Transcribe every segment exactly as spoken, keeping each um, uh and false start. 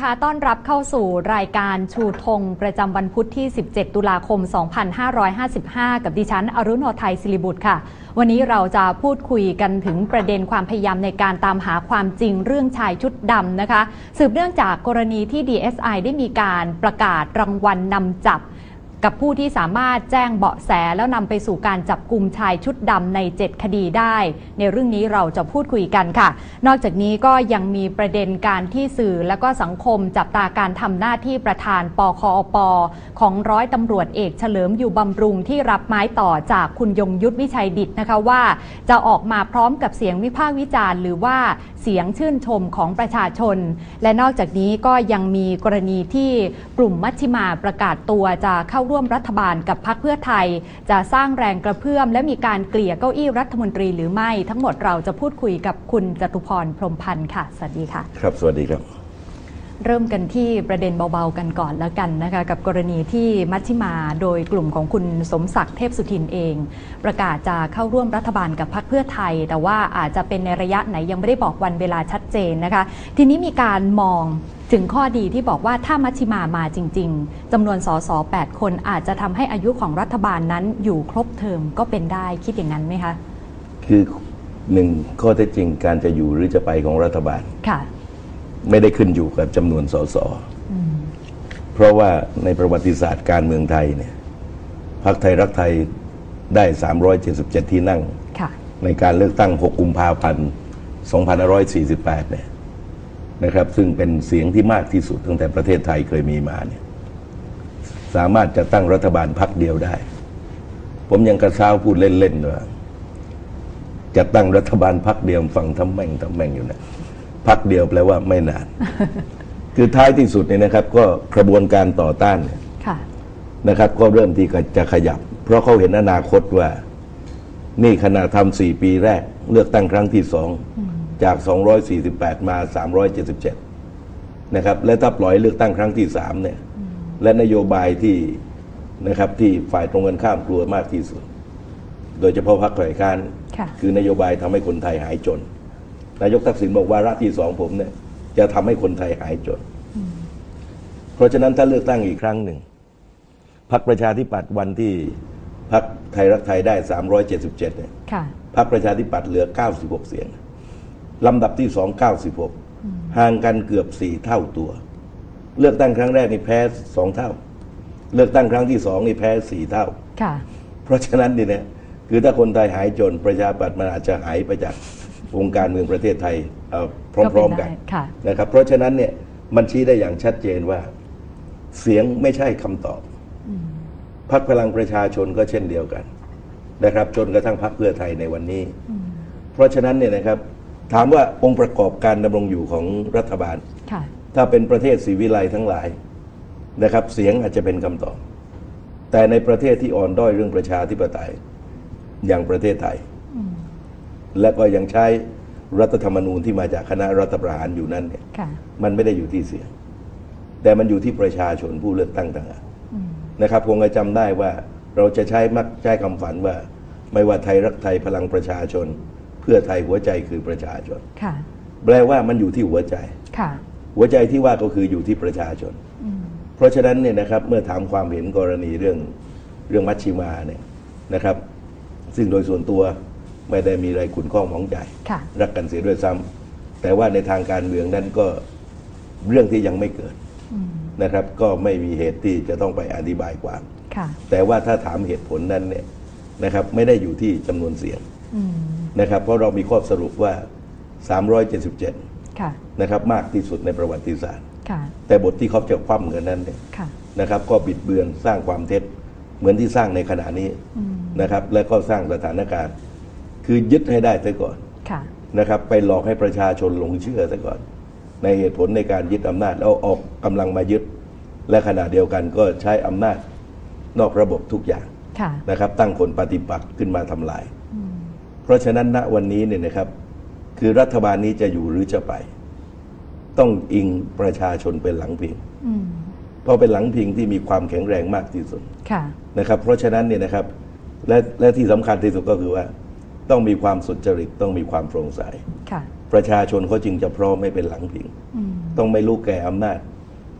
คะต้อนรับเข้าสู่รายการชูธงประจำวันพุธที่สิบเจ็ดตุลาคมสองพันห้าร้อยห้าสิบห้ากับดิฉันอรุณโอไทยศิริบุตรค่ะวันนี้เราจะพูดคุยกันถึงประเด็นความพยายามในการตามหาความจริงเรื่องชายชุดดำนะคะสืบเนื่องจากกรณีที่ ดี เอส ไอ ได้มีการประกาศรางวัลนำจับกับผู้ที่สามารถแจ้งเบาะแสแล้วนำไปสู่การจับกุมชายชุดดำในเจ็ดคดีได้ในเรื่องนี้เราจะพูดคุยกันค่ะนอกจากนี้ก็ยังมีประเด็นการที่สื่อและก็สังคมจับตาการทำหน้าที่ประธานปคอปของร้อยตำรวจเอกเฉลิมอยู่บำรุงที่รับไม้ต่อจากคุณยงยุทธวิชัยดิษฐ์นะคะว่าจะออกมาพร้อมกับเสียงวิพากษ์วิจารณ์หรือว่าเสียงชื่นชมของประชาชนและนอกจากนี้ก็ยังมีกรณีที่กลุ่มมัชฌิมาประกาศตัวจะเข้าร่วมรัฐบาลกับพรรคเพื่อไทยจะสร้างแรงกระเพื่อมและมีการเกลี่ยเก้าอี้รัฐมนตรีหรือไม่ทั้งหมดเราจะพูดคุยกับคุณจตุพรพรหมพันธ์ค่ะสวัสดีค่ะครับสวัสดีครับเริ่มกันที่ประเด็นเบาๆกันก่อนแล้วกันนะคะกับกรณีที่มัชฌิมาโดยกลุ่มของคุณสมศักดิ์เทพสุทินเองประกาศจะเข้าร่วมรัฐบาลกับพรรคเพื่อไทยแต่ว่าอาจจะเป็นในระยะไหนยังไม่ได้บอกวันเวลาชัดเจนนะคะทีนี้มีการมองถึงข้อดีที่บอกว่าถ้ามัชฌิมามาจริงๆจำนวนสสแปดคนอาจจะทำให้อายุของรัฐบาลนั้นอยู่ครบเทอมก็เป็นได้คิดอย่างนั้นไหมคะคือหนึ่งข้อเท็จจริงการจะอยู่หรือจะไปของรัฐบาลค่ะไม่ได้ขึ้นอยู่กับจำนวนสสเพราะว่าในประวัติศาสตร์การเมืองไทยเนี่ยพรรคไทยรักไทยได้สามร้อยเจ็ดสิบเจ็ดที่นั่งในการเลือกตั้งหกกุมภาพันธ์สองพันห้าร้อยสี่สิบแปดเนี่ยนะครับซึ่งเป็นเสียงที่มากที่สุดตั้งแต่ประเทศไทยเคยมีมาเนี่ยสามารถจะตั้งรัฐบาลพรรคเดียวได้ผมยังกระซ้าวพูดเล่นๆว่าจะตั้งรัฐบาลพรรคเดียวฟังทำแม่งทำแม่งอยู่นะพรรคเดียวแปลว่าไม่นาน คือท้ายที่สุดเนี่ยนะครับก็กระบวนการต่อต้านเนี่ยนะครับก็เริ่มที่จะขยับเพราะเขาเห็นอนาคตว่านี่ขณะทำสี่ปีแรกเลือกตั้งครั้งที่สองจากสองร้อยสี่สิบแปดมาสามร้อยเจ็ดสิบเจ็ดนะครับและถ้าปล่อยเลือกตั้งครั้งที่สามเนี่ยและนโยบายที่นะครับที่ฝ่ายตรงกันข้ามกลัวมากที่สุดโดยเฉพาะพรรคฝ่ายค้านคือนโยบายทำให้คนไทยหายจนนายกทักษิณบอกว่ารัฐที่สองผมเนี่ยจะทำให้คนไทยหายจนเพราะฉะนั้นถ้าเลือกตั้งอีกครั้งหนึ่งพรรคประชาธิปัตย์วันที่พรรคไทยรักไทยได้สามร้อยเจ็ดสิบเจ็ดเนี่ยพรรคประชาธิปัตย์เหลือเก้าสิบหกเสียงลำดับที่สองเก้าสิบหกห่างกันเกือบสี่เท่าตัวเลือกตั้งครั้งแรกนี่แพ้สองเท่าเลือกตั้งครั้งที่สองนี่แพ้สี่เท่าเพราะฉะนั้นเนี่ยคือถ้าคนไทยหายจนประชาธิปัตย์มันอาจจะหายไปจากวงการเมืองประเทศไทยพร้อมๆกันนะครับเพราะฉะนั้นเนี่ยมันชี้ได้อย่างชัดเจนว่าเสียงไม่ใช่คำตอบพรรคพลังประชาชนก็เช่นเดียวกันนะครับจนกระทั่งพรรคเพื่อไทยในวันนี้เพราะฉะนั้นเนี่ยนะครับถามว่าองค์ประกอบการดำรงอยู่ของรัฐบาลถ้าเป็นประเทศศรีวิไลทั้งหลายนะครับเสียงอาจจะเป็นคำตอบแต่ในประเทศที่อ่อนด้อยเรื่องประชาธิปไตยอย่างประเทศไทยและก็ยังใช้รัฐธรรมนูญที่มาจากคณะรัฐประหารอยู่นั้นเนี่ยมันไม่ได้อยู่ที่เสียงแต่มันอยู่ที่ประชาชนผู้เลือกตั้งต่างหากนะครับคงจะจำได้ว่าเราจะใช้มักใช้คำฝันว่าไม่ว่าไทยรักไทยพลังประชาชนเพื่อไทยหัวใจคือประชาชนแปลว่ามันอยู่ที่หัวใจหัวใจที่ว่าก็คืออยู่ที่ประชาชนเพราะฉะนั้นเนี่ยนะครับเมื่อถามความเห็นกรณีเรื่องเรื่องมัชฌิมาเนี่ยนะครับซึ่งโดยส่วนตัวไม่ได้มีอะไรขุ่นข้องหมองใจรักกันเสียด้วยซ้ำแต่ว่าในทางการเมืองนั้นก็เรื่องที่ยังไม่เกิดนะครับก็ไม่มีเหตุที่จะต้องไปอธิบายความแต่ว่าถ้าถามเหตุผลนั้นเนี่ยนะครับไม่ได้อยู่ที่จำนวนเสียงนะครับเพราะเรามีข้อสรุปว่าสามร้อยเจ็ดสิบเจ็ดนะครับมากที่สุดในประวัติศาสตร์แต่บทที่เขาจะคว่ำเงินนั้นเนี่ยนะครับก็บิดเบือนสร้างความเท็จเหมือนที่สร้างในขณะนี้นะครับและก็สร้างสถานการณ์คือยึดให้ได้ซะก่อนนะครับไปหลอกให้ประชาชนหลงเชื่อซะก่อนในเหตุผลในการยึดอำนาจแล้วออกกำลังมายึดและขณะเดียวกันก็ใช้อำนาจนอกระบบทุกอย่างนะครับตั้งคนปฏิปักษ์ขึ้นมาทำลายเพราะฉะนั้นณวันนี้เนี่ยนะครับคือรัฐบาลนี้จะอยู่หรือจะไปต้องอิงประชาชนเป็นหลังพิงเพราะเป็นหลังพิงที่มีความแข็งแรงมากที่สุดนะครับเพราะฉะนั้นเนี่ยนะครับและและที่สำคัญที่สุดก็คือว่าต้องมีความสุจริตต้องมีความโปร่งใสประชาชนเขาจึงจะพร้อมไม่เป็นหลังพิงต้องไม่รู้แก่อำนาจ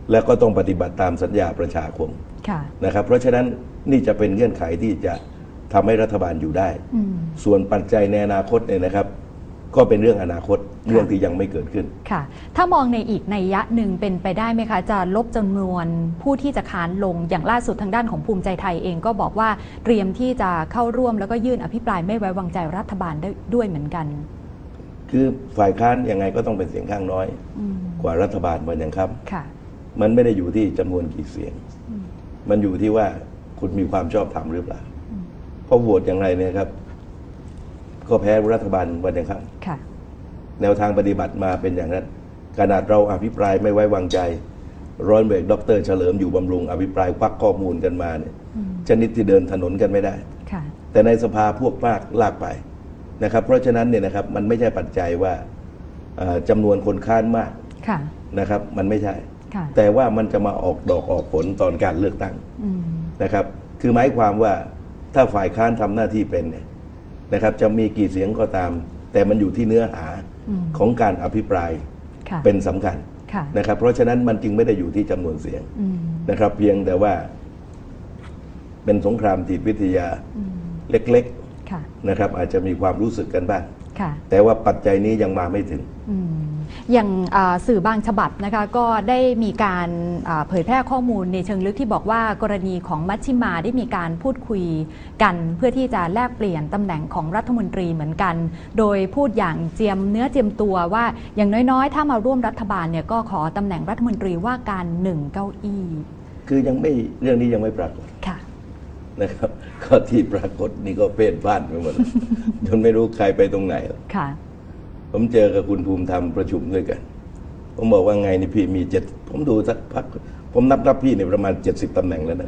แล้วก็ต้องปฏิบัติตามสัญญาประชาคมนะครับเพราะฉะนั้นนี่จะเป็นเงื่อนไขที่จะทำให้รัฐบาลอยู่ได้ส่วนปัจจัยในอนาคตเนี่ยนะครับก็เป็นเรื่องอนาคตเรื่องที่ยังไม่เกิดขึ้นค่ะถ้ามองในอีกนัยยะหนึ่งเป็นไปได้ไหมคะจะลดจำนวนผู้ที่จะค้านลงอย่างล่าสุดทางด้านของภูมิใจไทยเองก็บอกว่าเตรียมที่จะเข้าร่วมแล้วก็ยื่นอภิปรายไม่ไว้วางใจรัฐบาลได้ด้วยเหมือนกันคือฝ่ายค้านยังไงก็ต้องเป็นเสียงข้างน้อยกว่ารัฐบาลมันยังครับมันไม่ได้อยู่ที่จำนวนกี่เสียงมันอยู่ที่ว่าคุณมีความชอบธรรมหรือเปล่าเพราะโหวตอย่างไรเนี่ยครับก็แพ้รัฐบาลวันยังครับแนวทางปฏิบัติมาเป็นอย่างนั้นขนาดเราอภิปรายไม่ไว้วางใจร้อยเอกดร.เฉลิมอยู่บำรุงอภิปรายควักข้อมูลกันมาเนี่ยชนิดที่เดินถนนกันไม่ได้แต่ในสภาพวกมากลากไปนะครับเพราะฉะนั้นเนี่ยนะครับมันไม่ใช่ปัจจัยว่าจำนวนคนค้านมากนะครับมันไม่ใช่แต่ว่ามันจะมาออกดอกออกผลตอนการเลือกตั้งนะครับคือหมายความว่าถ้าฝ่ายค้านทำหน้าที่เป็นเนี่ยนะครับจะมีกี่เสียงก็ตามแต่มันอยู่ที่เนื้อหาของการอภิปรายเป็นสำคัญนะครับเพราะฉะนั้นมันจึงไม่ได้อยู่ที่จำนวนเสียงนะครับเพียงแต่ว่าเป็นสงครามจิตวิทยาเล็กๆนะครับอาจจะมีความรู้สึกกันบ้างแต่ว่าปัจจัยนี้ยังมาไม่ถึงอย่างสื่อบางฉบับนะคะก็ได้มีการเผยแพร่ข้อมูลในเชิงลึกที่บอกว่ากรณีของมัชชิมาได้มีการพูดคุยกันเพื่อที่จะแลกเปลี่ยนตำแหน่งของรัฐมนตรีเหมือนกันโดยพูดอย่างเจียมเนื้อเจียมตัวว่าอย่างน้อยๆถ้ามาร่วมรัฐบาลเนี่ยก็ขอตำแหน่งรัฐมนตรีว่าการหนึ่งเก้าอี้คือยังไม่เรื่องนี้ยังไม่ปรากฏนะครับก็ที่ปรากฏนี่ก็เพ่นพ่านไปหมดจนไม่รู้ใครไปตรงไหนค่ะผมเจอกับคุณภูมิธรรมประชุมด้วยกันผมบอกว่าไงนี่พี่มีเจ็ดผมดูสักพักผมนับรับพี่ในประมาณเจ็ดสิบตำแหน่งแล้วนะ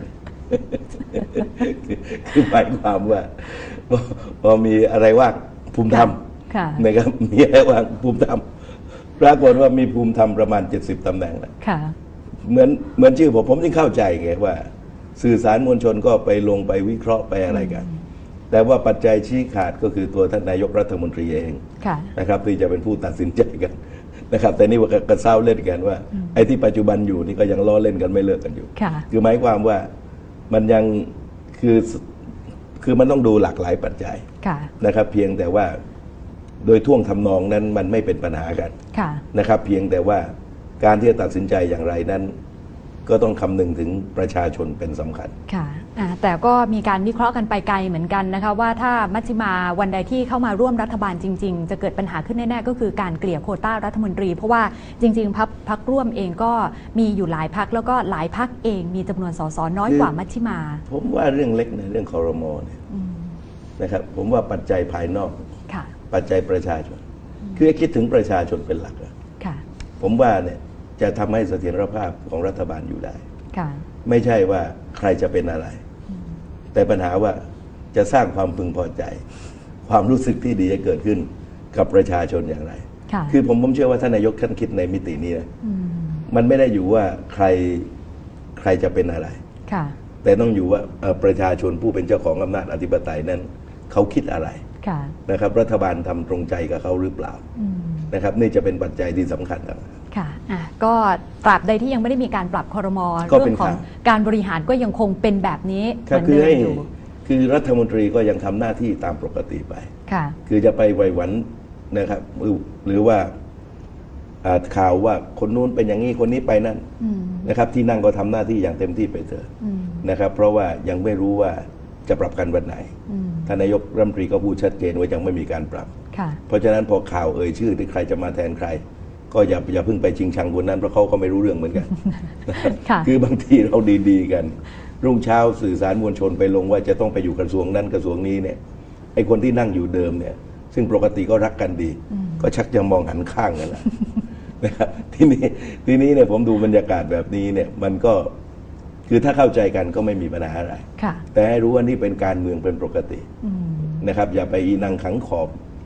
คือหมายความว่าพอมีอะไรว่างภูมิธรรมนะครับมีอะไรว่างภูมิธรรมปรากฏว่ามีภูมิธรรมประมาณเจ็ดสิบตำแหน่งแล้วเหมือนเหมือนชื่อผมผมจึงเข้าใจไงว่าสื่อสารมวลชนก็ไปลงไปวิเคราะห์ไปอะไรกันแต่ว่าปัจจัยชี้ขาดก็คือตัวท่านนายกรัฐมนตรีเองนะครับที่จะเป็นผู้ตัดสินใจกันนะครับแต่นี่ว่ากระเซ้าเล่นกันว่าไอ้ที่ปัจจุบันอยู่นี่ก็ยังล้อเล่นกันไม่เลิกกันอยู่คือหมายความว่ามันยังคือคือมันต้องดูหลากหลายปัจจัยนะครับเพียงแต่ว่าโดยท่วงทำนองนั้นมันไม่เป็นปัญหากันนะครับเพียงแต่ว่าการที่จะตัดสินใจอย่างไรนั้นก็ต้องคำนึงถึงประชาชนเป็นสำคัญค่ะแต่ก็มีการวิเคราะห์กันไปไกลเหมือนกันนะคะว่าถ้ามัชฌิมาวันใดที่เข้ามาร่วมรัฐบาลจริงๆจะเกิดปัญหาขึ้นแน่ๆก็คือการเกลี่ยโควต้ารัฐมนตรีเพราะว่าจริงๆพรรคพรรคร่วมเองก็มีอยู่หลายพรรคแล้วก็หลายพรรคเองมีจำนวนสสน้อยกว่ามัชฌิมาผมว่าเรื่องเล็กในเรื่องครม.เนี่ยนะครับผมว่าปัจจัยภายนอกปัจจัยประชาชนคือคิดถึงประชาชนเป็นหลักผมว่าเนี่ยจะทำให้เสถียรภาพของรัฐบาลอยู่ได้ไม่ใช่ว่าใครจะเป็นอะไรแต่ปัญหาว่าจะสร้างความพึงพอใจความรู้สึกที่ดีจะเกิดขึ้นกับประชาชนอย่างไรคือผมผมเชื่อว่าท่านนายกท่านคิดในมิตินี้นะมันไม่ได้อยู่ว่าใครใครจะเป็นอะไรแต่ต้องอยู่ว่าประชาชนผู้เป็นเจ้าของอำนาจอธิปไตยนั้นเขาคิดอะไรนะครับรัฐบาลทำตรงใจกับเขาหรือเปล่านะครับนี่จะเป็นปัจจัยที่สำคัญครับค่ะอ่ะก็ตราบใดที่ยังไม่ได้มีการปรับครม.เรื่องของการบริหารก็ยังคงเป็นแบบนี้เหมือนเดิมอยู่คือรัฐมนตรีก็ยังทำหน้าที่ตามปกติไปค่ะคือจะไปไว้หวันนะครับหรือว่าข่าวว่าคนนู้นเป็นอย่างนี้คนนี้ไปนั่นนะครับที่นั่งก็ทำหน้าที่อย่างเต็มที่ไปเถอะนะครับเพราะว่ายังไม่รู้ว่าจะปรับกันวันไหนท่านนายกรัฐมนตรีก็พูดชัดเจนว่ายังไม่มีการปรับเพราะฉะนั้นพอข่าวเอ่ยชื่อที่ใครจะมาแทนใครก็อย่าอย่าเพิ่งไปชิงชังคนนั้นเพราะเขาก็ไม่รู้เรื่องเหมือนกันคือบางทีเราดีๆกันรุ่งเช้าสื่อสารมวลชนไปลงว่าจะต้องไปอยู่กระทรวงนั้นกระทรวงนี้เนี่ยไอ้คนที่นั่งอยู่เดิมเนี่ยซึ่งปกติก็รักกันดีก็ชักจะมองหันข้างกันแล้วนะครับทีนี้ทีนี้เนี่ยผมดูบรรยากาศแบบนี้เนี่ยมันก็คือถ้าเข้าใจกันก็ไม่มีปัญหาอะไร แต่ให้รู้ว่านี่เป็นการเมืองเป็นปกตินะครับอย่าไปอีนังขังขอบ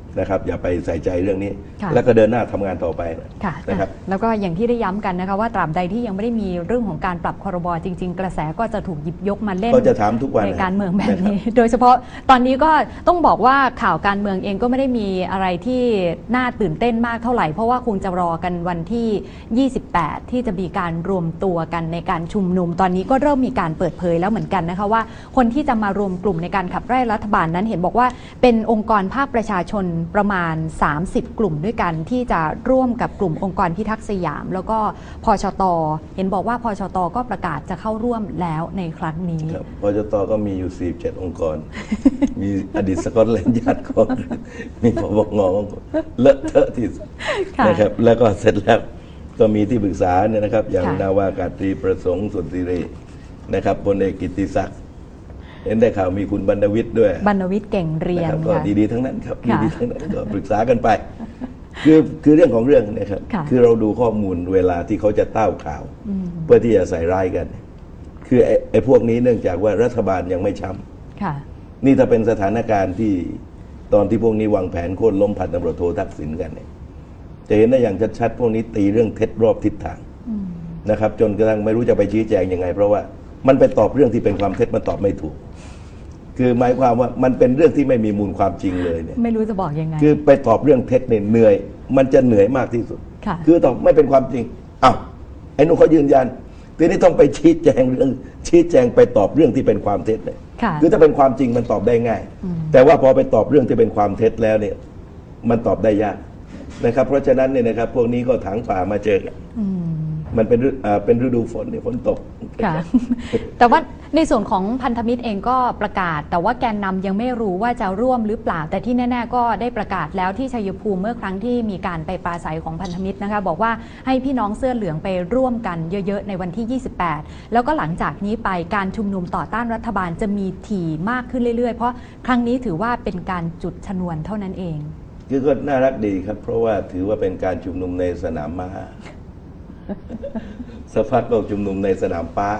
นะครับอย่าไปใส่ใจเรื่องนี้ค่ะแล้วก็เดินหน้าทำงานต่อไปค่ะนะครับแล้วก็อย่างที่ได้ย้ำกันนะคะว่าตราบใดที่ยังไม่ได้มีเรื่องของการปรับครม.จริง ๆ กระแสก็จะถูกหยิบยกมาเล่นก็จะถามทุกวันในการเมืองแบบนะครับนี้ โดยเฉพาะตอนนี้ก็ต้องบอกว่าข่าวการเมืองเองก็ไม่ได้มีอะไรที่น่าตื่นเต้นมากเท่าไหร่เพราะว่าคงจะรอกันวันที่ ยี่สิบแปด ที่จะมีการรวมตัวกันในการชุมนุมตอนนี้ก็เริ่มมีการเปิดเผยแล้วเหมือนกันนะคะว่าคนที่จะมารวมกลุ่มในการขับไล่รัฐบาลนั้นเห็นบอกว่าเป็นองค์กรภาคประชาชนประมาณสามสิบกลุ่มด้วยกันที่จะร่วมกับกลุ่มองค์กรพิทักษ์สยามแล้วก็พชต.เห็นบอกว่าพชต.ก็ประกาศจะเข้าร่วมแล้วในครั้งนี้ครับพชต.ก็มีอยู่สี่สิบเจ็ดองค์กร มีอดีตสกอตแลนด์ญาติของมีปปงเลอะเทอะที่สุดนะครับแล้วก็เสร็จแล้วก็มีที่ปรึกษาเนี่ยนะครับอย่างนาวากาศตรีประสงค์สุนทรีเรนะครับพลเอกกิตติศักดิ์เห็นได้ข่าวมีคุณบรรณวิทย์ด้วยบรรณวิทย์เก่งเรียนก็ดีๆทั้งนั้นครับดีๆทั้งนั้นก็ปรึกษากันไปคือคือเรื่องของเรื่องนะครับคือเราดูข้อมูลเวลาที่เขาจะเต้าข่าวเพื่อที่จะใส่ร้ายกันคือไอ้ไอ้พวกนี้เนื่องจากว่ารัฐบาลยังไม่ช้ำนี่ถ้าเป็นสถานการณ์ที่ตอนที่พวกนี้วางแผนโค่นล้มพันตำรวจโททักษิณกันเนี่ยจะเห็นได้อย่างชัดๆพวกนี้ตีเรื่องเท็จรอบทิศทางนะครับจนกระทั่งไม่รู้จะไปชี้แจงยังไงเพราะว่ามันไปตอบเรื่องที่เป็นความเท็จมันตอบไม่ถูกคือหมายความว่ามันเป็นเรื่องที่ไม่มีมูลความจริงเลยเนี่ยไม่รู้จะบอกยังไงคือไปตอบเรื่องเท็จเนี่ยเหนื่อยมันจะเหนื่อยมากที่สุดคือตอบไม่เป็นความจริงอ้าวไอ้นุ่นเขายืนยันทีนี้ต้องไปชี้แจงเรื่องชี้แจงไปตอบเรื่องที่เป็นความเท็จเลยคือถ้าเป็นความจริงมันตอบได้ง่ายแต่ว่าพอไปตอบเรื่องที่เป็นความเท็จแล้วเนี่ยมันตอบได้ยากนะครับเพราะฉะนั้นเนี่ยนะครับพวกนี้ก็ถางป่ามาเจอกันมันเป็นเป็นฤดูฝนเนี่ยฝนตกค่ะแต่ว่าในส่วนของพันธมิตรเองก็ประกาศแต่ว่าแกนนำยังไม่รู้ว่าจะร่วมหรือเปล่าแต่ที่แน่ๆก็ได้ประกาศแล้วที่ชัยภูมิเมื่อครั้งที่มีการไปปราศัยของพันธมิตรนะคะบอกว่าให้พี่น้องเสื้อเหลืองไปร่วมกันเยอะๆในวันที่ยี่สิบแปดแล้วก็หลังจากนี้ไปการชุมนุมต่อต้านรัฐบาลจะมีถี่มากขึ้นเรื่อยๆเพราะครั้งนี้ถือว่าเป็นการจุดชนวนเท่านั้นเองคือก็น่ารักดีครับเพราะว่าถือว่าเป็นการชุมนุมในสนามม้าสักพักก็ชุมนุมในสนามป้า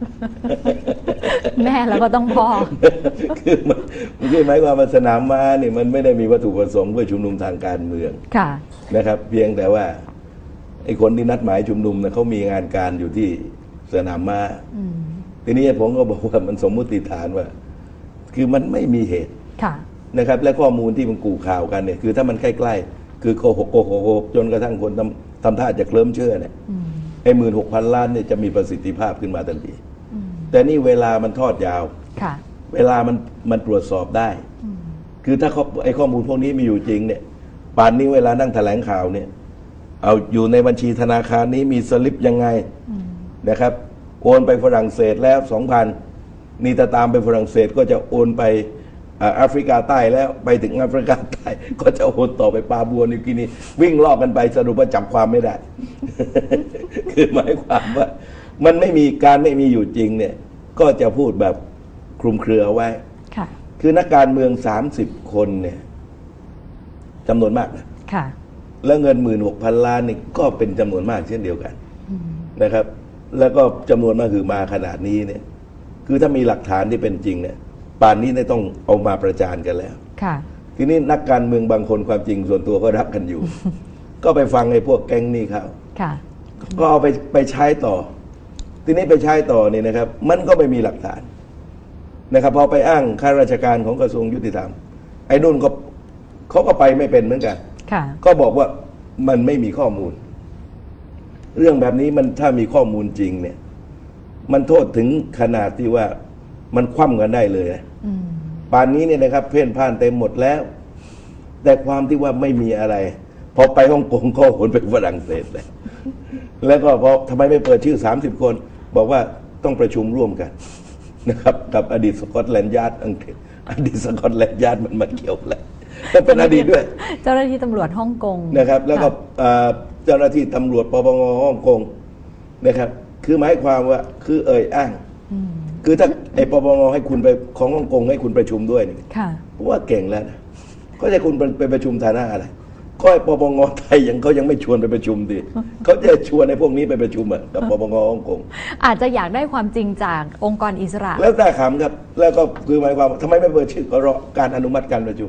แม่แล้วก็ต้องพ่อคือมันคือหมายความว่าสนามม้านี่มันไม่ได้มีวัตถุประสงค์เพื่อชุมนุมทางการเมืองนะครับเพียงแต่ว่าไอ้คนที่นัดหมายชุมนุมนะเขามีงานการอยู่ที่สนามม้าทีนี้ผมก็บอกว่ามันสมมุติฐานว่าคือมันไม่มีเหตุนะครับและข้อมูลที่มันกู่ข่าวกันเนี่ยคือถ้ามันใกล้ๆคือโกหกโกหกจนกระทั่งคนทำทำท่าจะเคลิ้มเชื่อเนี่ยไอ้หมื่นหกพันล้านเนี่ยจะมีประสิทธิภาพขึ้นมาทันทีแต่นี่เวลามันทอดยาวเวลามันมันตรวจสอบได้คือถ้าไอ้ข้อมูลพวกนี้มีอยู่จริงเนี่ยป่านนี้เวลานั่งแถลงข่าวเนี่ยเอาอยู่ในบัญชีธนาคารนี้มีสลิปยังไงนะครับโอนไปฝรั่งเศสแล้วสองพันนี่ถ้าตามไปฝรั่งเศสก็จะโอนไปแอฟริกาใต้แล้วไปถึงแอฟริกาใต้ก็จะโอนต่อไปปาบัวนิวกินีวิ่งลอกกันไปสรุปว่าจับความไม่ได้ คือหมายความว่ามันไม่มีการไม่มีอยู่จริงเนี่ยก็จะพูดแบบคลุมเครือไว้คือนักการเมืองสามสิบคนเนี่ยจำนวนมากนะแล้วเงินหมื่นหกพันล้านนี่ก็เป็นจำนวนมากเช่นเดียวกันนะครับแล้วก็จำนวนมากคือมาขนาดนี้เนี่ยคือถ้ามีหลักฐานที่เป็นจริงเนี่ยป่านนี้ได้ต้องเอามาประจานกันแล้วทีนี้นักการเมืองบางคนความจริงส่วนตัวก็รักกันอยู่ ก็ไปฟังไอ้พวกแก๊งนี้เขาก็เอาไปไปใช้ต่อทีนี้ไปใช้ต่อเนี่ยนะครับ มันก็ไม่มีหลักฐานนะครับพอไปอ้างข้าราชการของกระทรวงยุติธรรมไอ้นุ่นก็เขาก็ไปไม่เป็นเหมือนกันก็บอกว่ามันไม่มีข้อมูล เรื่องแบบนี้มันถ้ามีข้อมูลจริงเนี่ยมันโทษถึงขนาดที่ว่ามันคว่ำกันได้เลยป่านนี้เนี่ยนะครับเพ่นพ่านเต็มหมดแล้วแต่ความที่ว่าไม่มีอะไรพอไปฮ่องกงก็โหนไปฝรั่งเศสเลยแล้วก็พอทำไมไม่เปิดชื่อสามสิบคนบอกว่าต้องประชุมร่วมกันนะครับกับอดีตสกอตแลนด์ยาร์ดอังกฤษอดีตสกอตแลนด์ยาร์ดมันมาเกี่ยวอะไรก็เป็นอดีตด้วยเจ้าหน้าที่ตำรวจฮ่องกงนะครับแล้วก็เจ้าหน้าที่ตำรวจปปงฮ่องกงนะครับคือหมายความว่าคือเอ่ยอ้างคือถ้าไอ้ปปงให้คุณไปของฮ่องกงให้คุณประชุมด้วยนี่ผมว่าเก่งแล้วนะก็จะคุณไปประชุมฐานะอะไรก็ไอ้ปปงไทยยังเขายังไม่ชวนไปประชุมดิเขาจะชวนไอ้พวกนี้ไปประชุมอ่ะกับปปงฮ่องกงอาจจะอยากได้ความจริงจากองค์กรอิสระแล้วแต่ขำครับแล้วก็คือหมายความทำไมไม่เปิดชื่อก็รอการอนุมัติการประชุม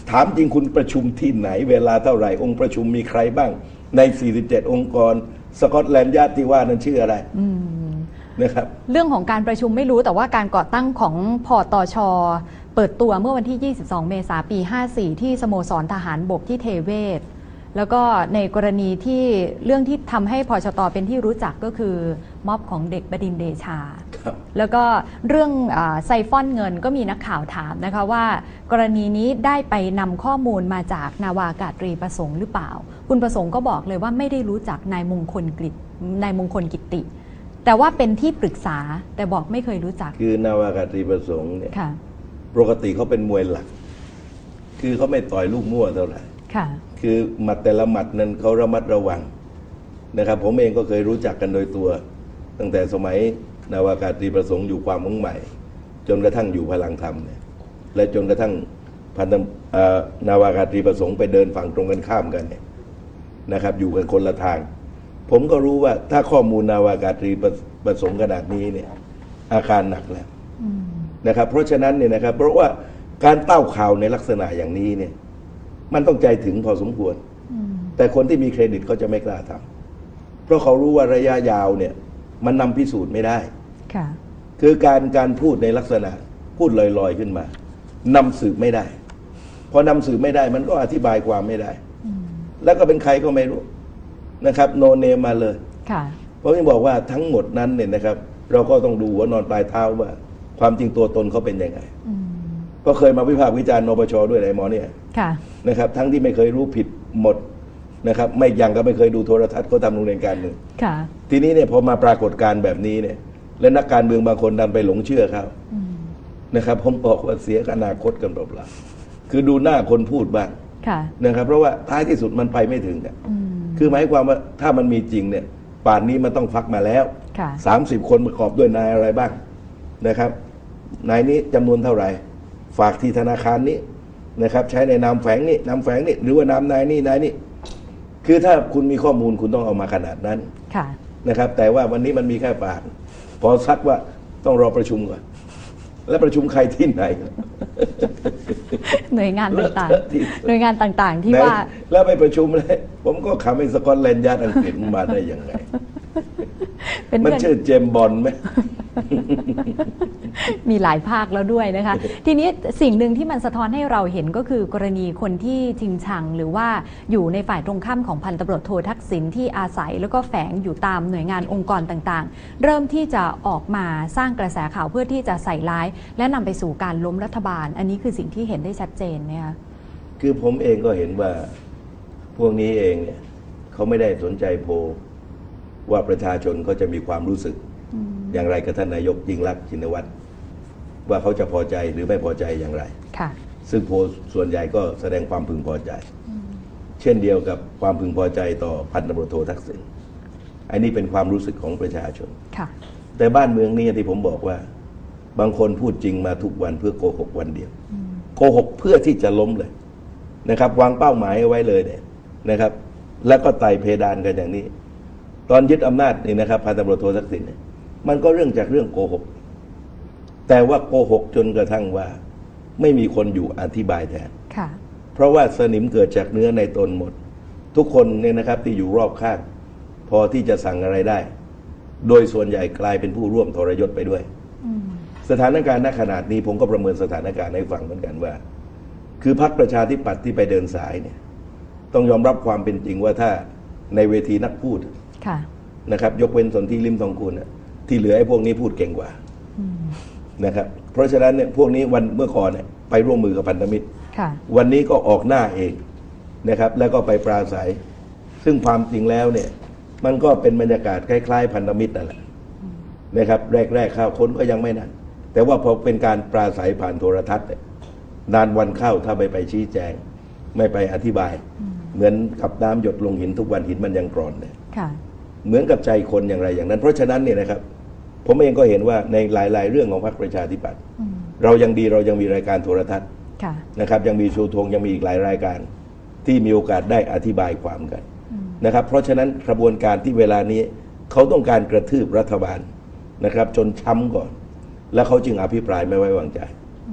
ถามจริงคุณประชุมที่ไหนเวลาเท่าไหร่องค์ประชุมมีใครบ้างในสี่สิบเจ็ดองค์กรสกอตแลนด์ยาร์ดที่ว่านั้นชื่ออะไรนะครับเรื่องของการประชุมไม่รู้แต่ว่าการก่อตั้งของพตช.เปิดตัวเมื่อวันที่ยี่สิบสองเมษายนปีห้าสี่ที่สโมสรทหารบกที่เทเวศแล้วก็ในกรณีที่เรื่องที่ทำให้พชต.เป็นที่รู้จักก็คือม็อบของเด็กบดินทร์เดชาแล้วก็เรื่องไซฟอนเงินก็มีนักข่าวถามนะคะว่ากรณีนี้ได้ไปนำข้อมูลมาจากนาวากาตรีประสงค์หรือเปล่าคุณประสงค์ก็บอกเลยว่าไม่ได้รู้จักนายมงคลกิจนายมงคลกิตติแต่ว่าเป็นที่ปรึกษาแต่บอกไม่เคยรู้จักคือนาวากาตรีประสงค์เนี่ยปกติเขาเป็นมวยหลักคือเขาไม่ต่อยลูกมั่วเท่าไหร่คือหมัดแต่ละหมัดนั้นเขาระมัดระวังนะครับผมเองก็เคยรู้จักกันโดยตัวตั้งแต่สมัยนาวากาตรีประสงค์อยู่ความมุ่งใหม่จนกระทั่งอยู่พลังธรรมเนี่ยและจนกระทั่งพันธนาวากาตรีประสงค์ไปเดินฝั่งตรงกันข้ามกันเนี่ยนะครับอยู่กันคนละทางผมก็รู้ว่าถ้าข้อมูลนาวากาตรีประสงค์ขนาดนี้เนี่ยอาการหนักแล้วนะครับเพราะฉะนั้นเนี่ยนะครับเพราะว่าการเต้าข่าวในลักษณะอย่างนี้เนี่ยมันต้องใจถึงพอสมควรแต่คนที่มีเครดิตเขาจะไม่กล้าทำเพราะเขารู้ว่าระยะยาวเนี่ยมันนำพิสูจน์ไม่ได้คือการการพูดในลักษณะพูดลอยๆขึ้นมานำสืบไม่ได้พอนำสืบไม่ได้มันก็อธิบายความไม่ได้แล้วก็เป็นใครก็ไม่รู้นะครับโนเนมมาเลยเพราะที่บอกว่าทั้งหมดนั้นเนี่ยนะครับเราก็ต้องดูว่านอนปลายเท้าว่าความจริงตัวตนเขาเป็นยังไงก็เคยมาวิพากษ์วิจารณ์นปช.ด้วยไอ้หมอเนี่ยนะครับทั้งที่ไม่เคยรู้ผิดหมดนะครับไม่ยังก็ไม่เคยดูโทรทัศน์เขาทำโรงเรียนการเมืองทีนี้เนี่ยพอมาปรากฏการณ์แบบนี้เนี่ยและนักการเมืองบางคนดันไปหลงเชื่อเขานะครับผมบอกว่าเสียอนาคตกันเปล่าๆคือดูหน้าคนพูดบ้างนะครับเพราะว่าท้ายที่สุดมันไปไม่ถึงอ่ะคือหมายความว่าถ้ามันมีจริงเนี่ยป่านนี้มันต้องฟักมาแล้วสามสิบคนประกอบด้วยนายอะไรบ้างนะครับนายนี้จำนวนเท่าไหร่ฝากที่ธนาคารนี้นะครับใช้ในนามแฝงนี่นามแฝงนี่หรือว่านามนายนี่นายนี่คือถ้าคุณมีข้อมูลคุณต้องเอามาขนาดนั้นนะครับแต่ว่าวันนี้มันมีแค่ปากพอซักว่าต้องรอประชุมก่อนแล้วประชุมใครที่ไหนหน่วยงานต่างๆหน่วยงานต่างๆที่ว่าแล้วไปประชุมเลยผมก็ขำไอ้สกอตแลนด์ยาร์ดอังกฤษมาได้ยังไงมันชื่อเจมส์บอนด์ไหมมีหลายภาคแล้วด้วยนะคะทีนี้สิ่งหนึ่งที่มันสะท้อนให้เราเห็นก็คือกรณีคนที่ชิงชังหรือว่าอยู่ในฝ่ายตรงข้ามของพันตำรวจโททักษิณที่อาศัยแล้วก็แฝงอยู่ตามหน่วยงานองค์กรต่างๆเริ่มที่จะออกมาสร้างกระแสข่าวเพื่อที่จะใส่ร้ายและนำไปสู่การล้มรัฐบาลอันนี้คือสิ่งที่เห็นได้ชัดเจนไหมคะคือผมเองก็เห็นว่าพวกนี้เองเนี่ยเขาไม่ได้สนใจโพลว่าประชาชนเขาจะมีความรู้สึกอย่างไรกับท่านนายกยิ่งลักษณ์ชินวัตรว่าเขาจะพอใจหรือไม่พอใจอย่างไรซึ่งโพลส่วนใหญ่ก็แสดงความพึงพอใจเช่นเดียวกับความพึงพอใจต่อพันตำรวจโททักษิณอันนี้เป็นความรู้สึกของประชาชนแต่บ้านเมืองนี้ที่ผมบอกว่าบางคนพูดจริงมาทุกวันเพื่อโกหกวันเดียวโกหกเพื่อที่จะล้มเลยนะครับวางเป้าหมายเอาไว้เลยเนี่ยนะครับแล้วก็ไต่เพดานกันอย่างนี้ตอนยึดอำนาจนี่นะครับพันตำรวจโททักษิณเนี่ยมันก็เรื่องจากเรื่องโกหกแต่ว่าโกหกจนกระทั่งว่าไม่มีคนอยู่อธิบายแทนเพราะว่าสนิมเกิดจากเนื้อในตนหมดทุกคนเนี่ยนะครับที่อยู่รอบข้างพอที่จะสั่งอะไรได้โดยส่วนใหญ่กลายเป็นผู้ร่วมทรยศไปด้วยสถานการณ์ณขนาดนี้ผมก็ประเมินสถานการณ์ให้ฟังเหมือนกันว่าคือพรรคประชาธิปัตย์ที่ไปเดินสายเนี่ยต้องยอมรับความเป็นจริงว่าถ้าในเวทีนักพูดนะครับยกเว้นสนธิลิ้มทองกุลที่เหลือไอ้พวกนี้พูดเก่งกว่านะครับเพราะฉะนั้นเนี่ยพวกนี้วันเมื่อก่อนเนี่ยไปร่วมมือกับพันธมิตรวันนี้ก็ออกหน้าเองนะครับแล้วก็ไปปราศัยซึ่งความจริงแล้วเนี่ยมันก็เป็นบรรยากาศคล้ายๆพันธมิตรนั่นแหละนะครับแรกๆเข้าคนก็ยังไม่นั่นแต่ว่าพอเป็นการปราศัยผ่านโทรทัศน์เนี่ยนานวันเข้าถ้าไม่ไปชี้แจงไม่ไปอธิบายเหมือนกับน้ำหยดลงหินทุกวันหินมันยังกร่อนเลยเหมือนกับใจคนอย่างไรอย่างนั้นเพราะฉะนั้นเนี่ยนะครับผมเองก็เห็นว่าในหลายๆเรื่องของพรรคประชาธิปัตย์เรายังดีเรายังมีรายการโทรทัศน์นะครับยังมีชูธงยังมีอีกหลายรายการที่มีโอกาสได้อธิบายความกันนะครับเพราะฉะนั้นกระบวนการที่เวลานี้เขาต้องการกระทืบรัฐบาลนะครับจนช้ำก่อนแล้วเขาจึงอภิปรายไม่ไว้วางใจ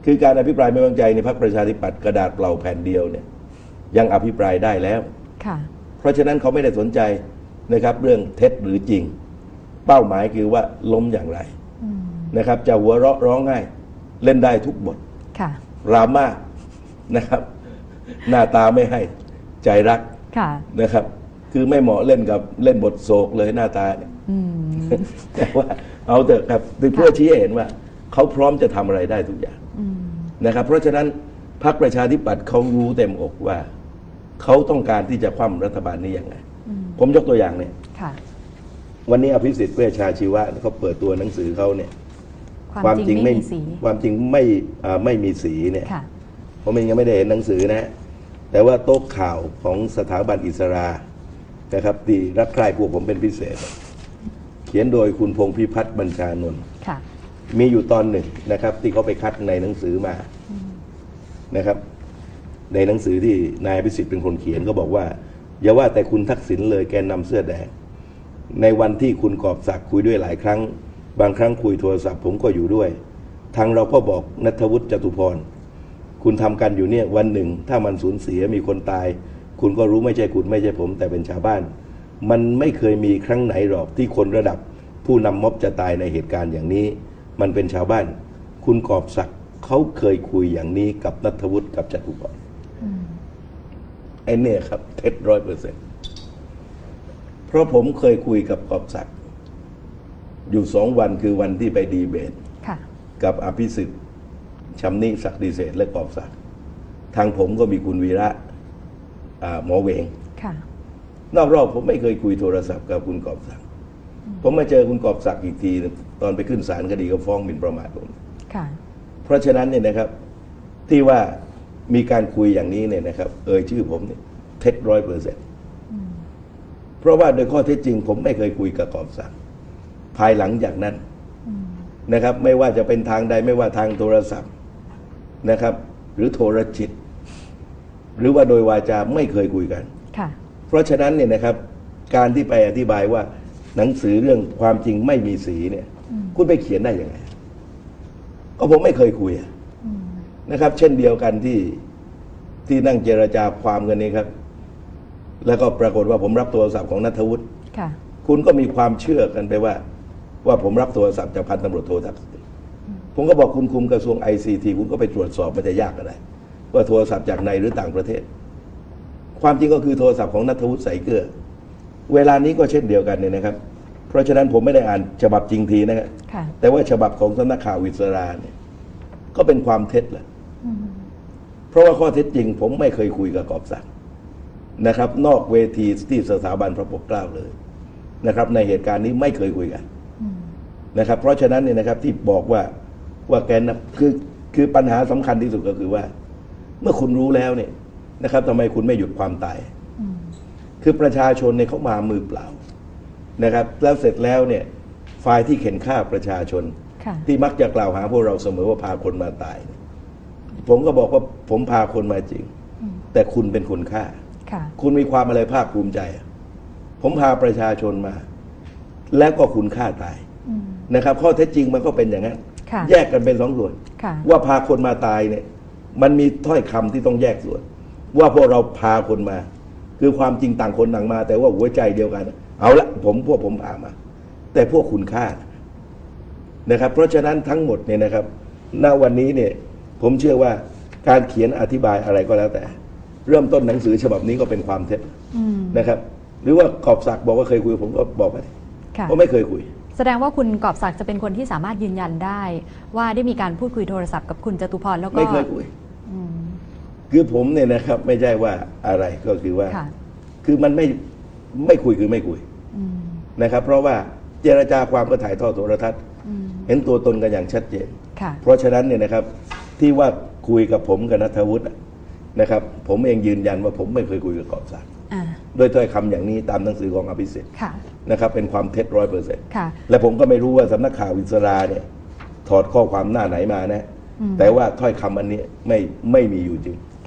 คือการอภิปรายไม่ไว้วางใจในพรรคประชาธิปัตย์กระดาษเปล่าแผ่นเดียวเนี่ยยังอภิปรายได้แล้วเพราะฉะนั้นเขาไม่ได้สนใจนะครับเรื่องเท็จหรือจริงเป้าหมายคือว่าล้มอย่างไรนะครับจะหัวเราะร้องไห้เล่นได้ทุกบทดราม่านะครับหน้าตาไม่ให้ใจรักนะครับคือไม่เหมาะเล่นกับเล่นบทโศกเลยหน้าตาเนี่ยแต่ว่าเอาเถอะครับเพื่อชี้ให้เห็นว่าเขาพร้อมจะทำอะไรได้ทุกอย่างนะครับเพราะฉะนั้นพรรคประชาธิปัตย์เขารู้เต็มอกว่าเขาต้องการที่จะคว่ำรัฐบาลนี้ยังไงผมยกตัวอย่างเนี่ยวันนี้อภิสิทธิ์เวชชาชีวะเขาเปิดตัวหนังสือเขาเนี่ยความจริงไม่มีสีความจริงไม่ไม่มีสีเนี่ยผมเองยังไม่ได้เห็นหนังสือนะแต่ว่าโต๊ะข่าวของสถาบันอิสรานะครับที่รักใคร่พวกผมเป็นพิเศษเขียนโดยคุณพงษ์พิพัฒน์บัญชานนท์มีอยู่ตอนหนึ่งนะครับที่เขาไปคัดในหนังสือมานะครับในหนังสือที่นายอภิสิทธิ์เป็นคนเขียนก็บอกว่าอย่าว่าแต่คุณทักษิณเลยแกนนำเสื้อแดงในวันที่คุณกอบศักดิ์คุยด้วยหลายครั้งบางครั้งคุยโทรศัพท์ผมก็อยู่ด้วยทางเราก็บอกณัฐวุฒิจตุพรคุณทำกันอยู่เนี่ยวันหนึ่งถ้ามันสูญเสียมีคนตายคุณก็รู้ไม่ใช่คุณไม่ใช่ผมแต่เป็นชาวบ้านมันไม่เคยมีครั้งไหนหรอกที่คนระดับผู้นำม็อบจะตายในเหตุการณ์อย่างนี้มันเป็นชาวบ้านคุณกอบศักดิ์เขาเคยคุยอย่างนี้กับณัฐวุฒิกับจตุพรไอ้เนี่ยครับเท็จร้อยเปอร์เซ็นต์เพราะผมเคยคุยกับกอบศักดิ์อยู่สองวันคือวันที่ไปดีเบตกับอภิสิทธิ์ชำนิศักดิเศษและกอบศักดิ์ทางผมก็มีคุณวีระหมอเวงนอกรอบผมไม่เคยคุยโทรศัพท์กับคุณกอบศักดิ์ผมมาเจอคุณกอบศักดิ์อีกทีตอนไปขึ้นศาลคดีก็ฟ้องหมิ่นประมาทผมเพราะฉะนั้นเนี่ยนะครับที่ว่ามีการคุยอย่างนี้เนี่ยนะครับเอ่ยชื่อผมเนี่ยเท็จร้อยเปอร์เซ็นต์เพราะว่าโดยข้อเท็จจริงผมไม่เคยคุยกับกอบศักดิ์ภายหลังจากนั้นนะครับไม่ว่าจะเป็นทางใดไม่ว่าทางโทรศัพท์นะครับหรือโทรจิตหรือว่าโดยวาจาไม่เคยคุยกันเพราะฉะนั้นเนี่ยนะครับการที่ไปอธิบายว่าหนังสือเรื่องความจริงไม่มีสีเนี่ยคุณไปเขียนได้ยังไงก็ผมไม่เคยคุยนะครับเช่นเดียวกันที่ที่นั่งเจรจาความกันนี้ครับแล้วก็ปรากฏว่าผมรับโทรศัพท์ของณัฐวุฒิคุณก็มีความเชื่อกันไปว่าว่าผมรับโทรศัพท์จากพันตำรวจโททักษิณผมก็บอกคุณคุมกระทรวง ไอ ซี ที คุณก็ไปตรวจสอบมันจะยากอะไรว่าโทรศัพท์จากในหรือต่างประเทศความจริงก็คือโทรศัพท์ของณัฐวุฒิใส่เกลือเวลานี้ก็เช่นเดียวกันเนี่ยนะครับเพราะฉะนั้นผมไม่ได้อ่านฉบับจริงทีนะครับแต่ว่าฉบับของสำนักข่าวอิสราเนี่ยก็เป็นความเท็จแหละเพราะว่าข้อเท็จจริงผมไม่เคยคุยกับกอบศักดิ์นะครับนอกเวทีที่สถาบันพระปกเกล้าเลยนะครับในเหตุการณ์นี้ไม่เคยคุยกันนะครับเพราะฉะนั้นเนี่ยนะครับที่บอกว่าว่าแกนคือคือปัญหาสำคัญที่สุดก็คือว่าเมื่อคุณรู้แล้วเนี่ยนะครับทำไมคุณไม่หยุดความตายคือประชาชนเนี่ยเขามามือเปล่านะครับแล้วเสร็จแล้วเนี่ยฝ่ายที่เข็นฆ่าประชาชนที่มักจะกล่าวหาพวกเราเสมอว่าพาคนมาตายผมก็บอกว่าผมพาคนมาจริงแต่คุณเป็นคนฆ่าคุณมีความอะไรภาคภูมิใจผมพาประชาชนมาแล้วก็คุณฆ่าตายนะครับข้อเท็จจริงมันก็เป็นอย่างนั้นแยกกันเป็นสองส่วนว่าพาคนมาตายเนี่ยมันมีถ้อยคำที่ต้องแยกส่วนว่าพวกเราพาคนมาคือความจริงต่างคนต่างมาแต่ว่าหัวใจเดียวกันเอาละผมพวกผมพามาแต่พวกคุณฆ่านะครับเพราะฉะนั้นทั้งหมดเนี่ยนะครับณวันนี้เนี่ยผมเชื่อว่าการเขียนอธิบายอะไรก็แล้วแต่เริ่มต้นหนังสือฉบับนี้ก็เป็นความเท็จนะครับหรือว่ากอบศักดิ์บอกว่าเคยคุยผมก็บอกไปว่าไม่เคยคุยแสดงว่าคุณกอบศักดิ์จะเป็นคนที่สามารถยืนยันได้ว่าได้มีการพูดคุยโทรศัพท์กับคุณจตุพรแล้วก็ไม่เคยคุยคือผมเนี่ยนะครับไม่ใช่ว่าอะไรก็คือว่าคือมันไม่ไม่คุยคือไม่คุยนะครับเพราะว่าเจรจาความก็ถ่ายทอดโทรทัศน์เห็นตัวตนกันอย่างชัดเจนเพราะฉะนั้นเนี่ยนะครับที่ว่าคุยกับผมกับณัฐวุฒินะครับผมเองยืนยันว่าผมไม่เคยคุยกับกอบศักดิ์โดยถ้อยคำอย่างนี้ตามหนังสือของอภิสิทธิ์นะครับเป็นความเท็จร้อยเปอร์เซ็นต์และผมก็ไม่รู้ว่าสำนักข่าวอิสราเนี่ยถอดข้อความหน้าไหนมานะแต่ว่าถ้อยคำอันนี้ไม่ไม่มีอยู่จริง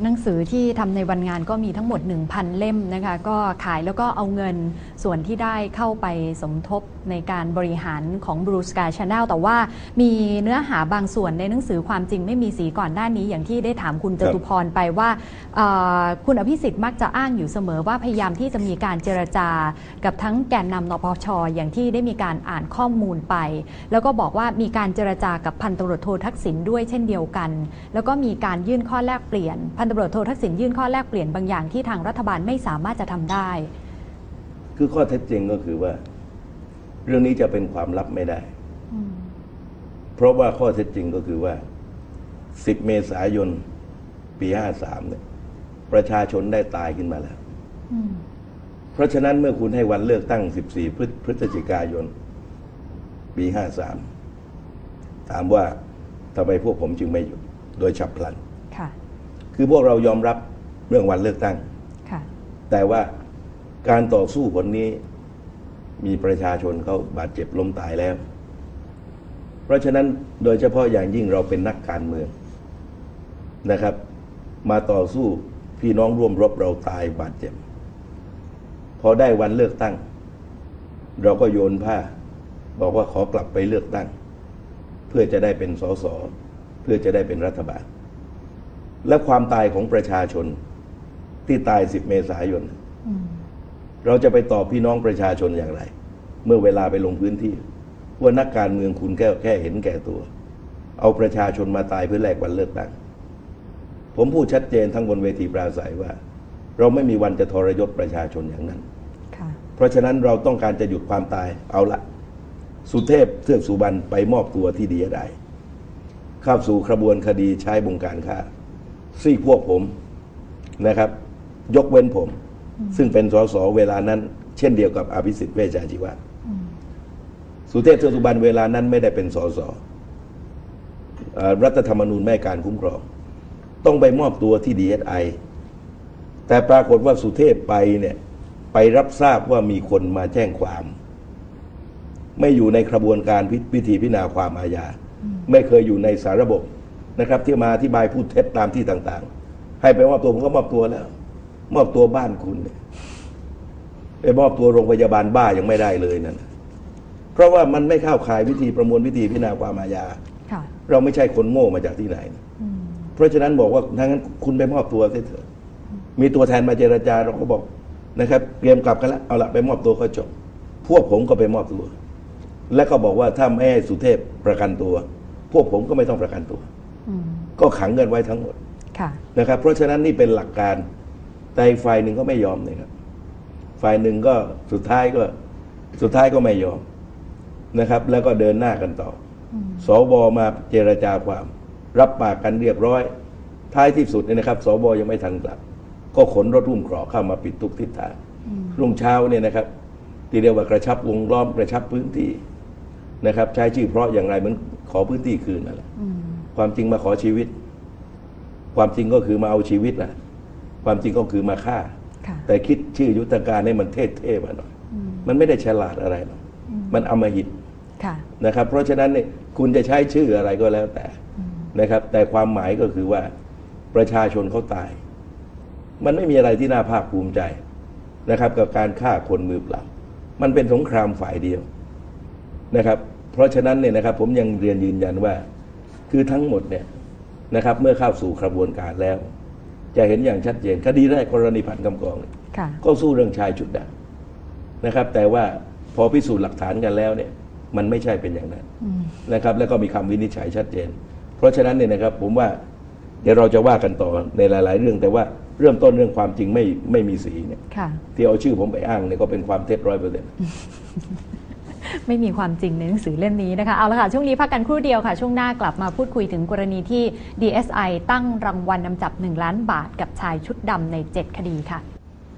หนังสือที่ทำในวันงานก็มีทั้งหมด หนึ่งพัน เล่มนะคะก็ขายแล้วก็เอาเงินส่วนที่ได้เข้าไปสมทบในการบริหารของ Blue Sky Channel แต่ว่ามีเนื้อหาบางส่วนในหนังสือความจริงไม่มีสีก่อนหน้านี้อย่างที่ได้ถามคุณจตุพรไปว่าคุณอภิสิทธิ์มักจะอ้างอยู่เสมอว่าพยายามที่จะมีการเจรจากับทั้งแกนนำนปช.อย่างที่ได้มีการอ่านข้อมูลไปแล้วก็บอกว่ามีการเจรจากับพันตำรวจโททักษิณด้วยเช่นเดียวกันแล้วก็มีการยื่นข้อแลกเปลี่ยนพันตำรวจโททักษิณยื่นข้อแลกเปลี่ยนบางอย่างที่ทางรัฐบาลไม่สามารถจะทำได้คือข้อเท็จจริงก็คือว่าเรื่องนี้จะเป็นความลับไม่ได้เพราะว่าข้อเท็จจริงก็คือว่าสิบเมษายนปีห้าสามเนี่ยประชาชนได้ตายขึ้นมาแล้วเพราะฉะนั้นเมื่อคุณให้วันเลือกตั้งสิบสี่พฤศจิกายนปีห้าสามถามว่าทำไมพวกผมจึงไม่หยุดโดยฉับพลันคือพวกเรายอมรับเรื่องวันเลือกตั้งแต่ว่าการต่อสู้ผลนี้มีประชาชนเขาบาดเจ็บล้มตายแล้วเพราะฉะนั้นโดยเฉพาะอย่างยิ่งเราเป็นนักการเมืองนะครับมาต่อสู้พี่น้องร่วมรบเราตายบาดเจ็บพอได้วันเลือกตั้งเราก็โยนผ้าบอกว่าขอกลับไปเลือกตั้งเพื่อจะได้เป็นสสเพื่อจะได้เป็นรัฐบาลและความตายของประชาชนที่ตายสิบเมษายนเราจะไปตอบพี่น้องประชาชนอย่างไรเมื่อเวลาไปลงพื้นที่ว่านักการเมืองคุณแค่แค่เห็นแก่ตัวเอาประชาชนมาตายเพื่อแลกวันเลือกตั้งผมพูดชัดเจนทั้งบนเวทีปราศัยว่าเราไม่มีวันจะทรยศประชาชนอย่างนั้นเพราะฉะนั้นเราต้องการจะหยุดความตายเอาละสุเทพเทือกสุบรรณไปมอบตัวที่ดีเอสไอเข้าสู่กระบวนคดีใช้บงการฆ่าซี่พวกผมนะครับยกเว้นผมซึ่งเป็นสสเวลานั้นเช่นเดียวกับอภิสิทธิ์เวชชาชีวะสุเทพเทือกสุบรรณเวลานั้นไม่ได้เป็นสสรัฐธรรมนูญไม่ให้การคุ้มครองต้องไปมอบตัวที่ดีเอสไอแต่ปรากฏว่าสุเทพไปเนี่ยไปรับทราบว่ามีคนมาแจ้งความไม่อยู่ในกระบวนการพิธีพิจารณาความอาญาไม่เคยอยู่ในสารระบบนะครับที่มาอธิบายพูดเท็จตามที่ต่างๆให้ไปมอบตัวผมก็มอบตัวแล้วมอบตัวบ้านคุณเนี่ยไปมอบตัวโรงพยาบาลบ้ายังไม่ได้เลยนั่นเพราะว่ามันไม่เข้าข่ายวิธีประมวลวิธีพิจารณาความอาญาเราไม่ใช่คนโง่มาจากที่ไหนเพราะฉะนั้นบอกว่าถ้างั้นคุณไปมอบตัวเถอะมีตัวแทนมาเจรจาเราก็บอกนะครับเตรียมกลับกันแล้วเอาละไปมอบตัวก็จบพวกผมก็ไปมอบตัวและก็บอกว่าถ้าไม่ให้สุเทพประกันตัวพวกผมก็ไม่ต้องประกันตัวก็ขังเงินไว้ทั้งหมดนะครับเพราะฉะนั้นนี่เป็นหลักการแต่ฝ่ายหนึ่งก็ไม่ยอมนะครับฝ่ายหนึ่งก็สุดท้ายก็สุดท้ายก็ไม่ยอมนะครับแล้วก็เดินหน้ากันต่อสวมาเจรจาความรับปากกันเรียบร้อยท้ายที่สุดเนี่ยนะครับสวยังไม่ทันกลับก็ขนรถรุ่มเกราะเข้ามาปิดทุกทิศทางรุ่งเช้าเนี่ยนะครับที่เรียกว่ากระชับวงล้อมกระชับพื้นที่นะครับใช้ชื่อเพราะอย่างไรเหมือนขอพื้นที่คืนนั่นแหละความจริงมาขอชีวิตความจริงก็คือมาเอาชีวิตนะความจริงก็คือมาฆ่าแต่คิดชื่อยุทธการให้มันเท่ๆมาหน่อยมันไม่ได้ฉลาดอะไรหรอกมันอำมหิตนะครับเพราะฉะนั้นเนี่ยคุณจะใช้ชื่ออะไรก็แล้วแต่นะครับแต่ความหมายก็คือว่าประชาชนเขาตายมันไม่มีอะไรที่น่าภาคภูมิใจนะครับกับการฆ่าคนมือเปล่ามันเป็นสงครามฝ่ายเดียวนะครับเพราะฉะนั้นเนี่ยนะครับผมยังเรียนยืนยันว่าคือทั้งหมดเนี่ยนะครับเมื่อเข้าสู่กระบวนการแล้วจะเห็นอย่างชัดเจนคดีแรกกรณีพันกำกองก็สู้เรื่องชายชุดดำนะครับแต่ว่าพอพิสูจน์หลักฐานกันแล้วเนี่ยมันไม่ใช่เป็นอย่างนั้นนะครับแล้วก็มีคำวินิจฉัยชัดเจนเพราะฉะนั้นเนี่ยนะครับผมว่าเดี๋ยวเราจะว่ากันต่อในหลายๆเรื่องแต่ว่าเริ่มต้นเรื่องความจริงไม่ไม่มีสีเนี่ยที่เอาชื่อผมไปอ้างเนี่ยก็เป็นความเท็จร้อยเปอร์เซ็นต์ไม่มีความจริงในหนังสือเล่มนี้นะคะเอาละค่ะช่วงนี้พักกันครู่เดียวค่ะช่วงหน้ากลับมาพูดคุยถึงกรณีที่ ดี เอส ไอ ตั้งรางวัลนำจับหนึ่งล้านบาทกับชายชุดดำในเจ็ดคดีค่ะ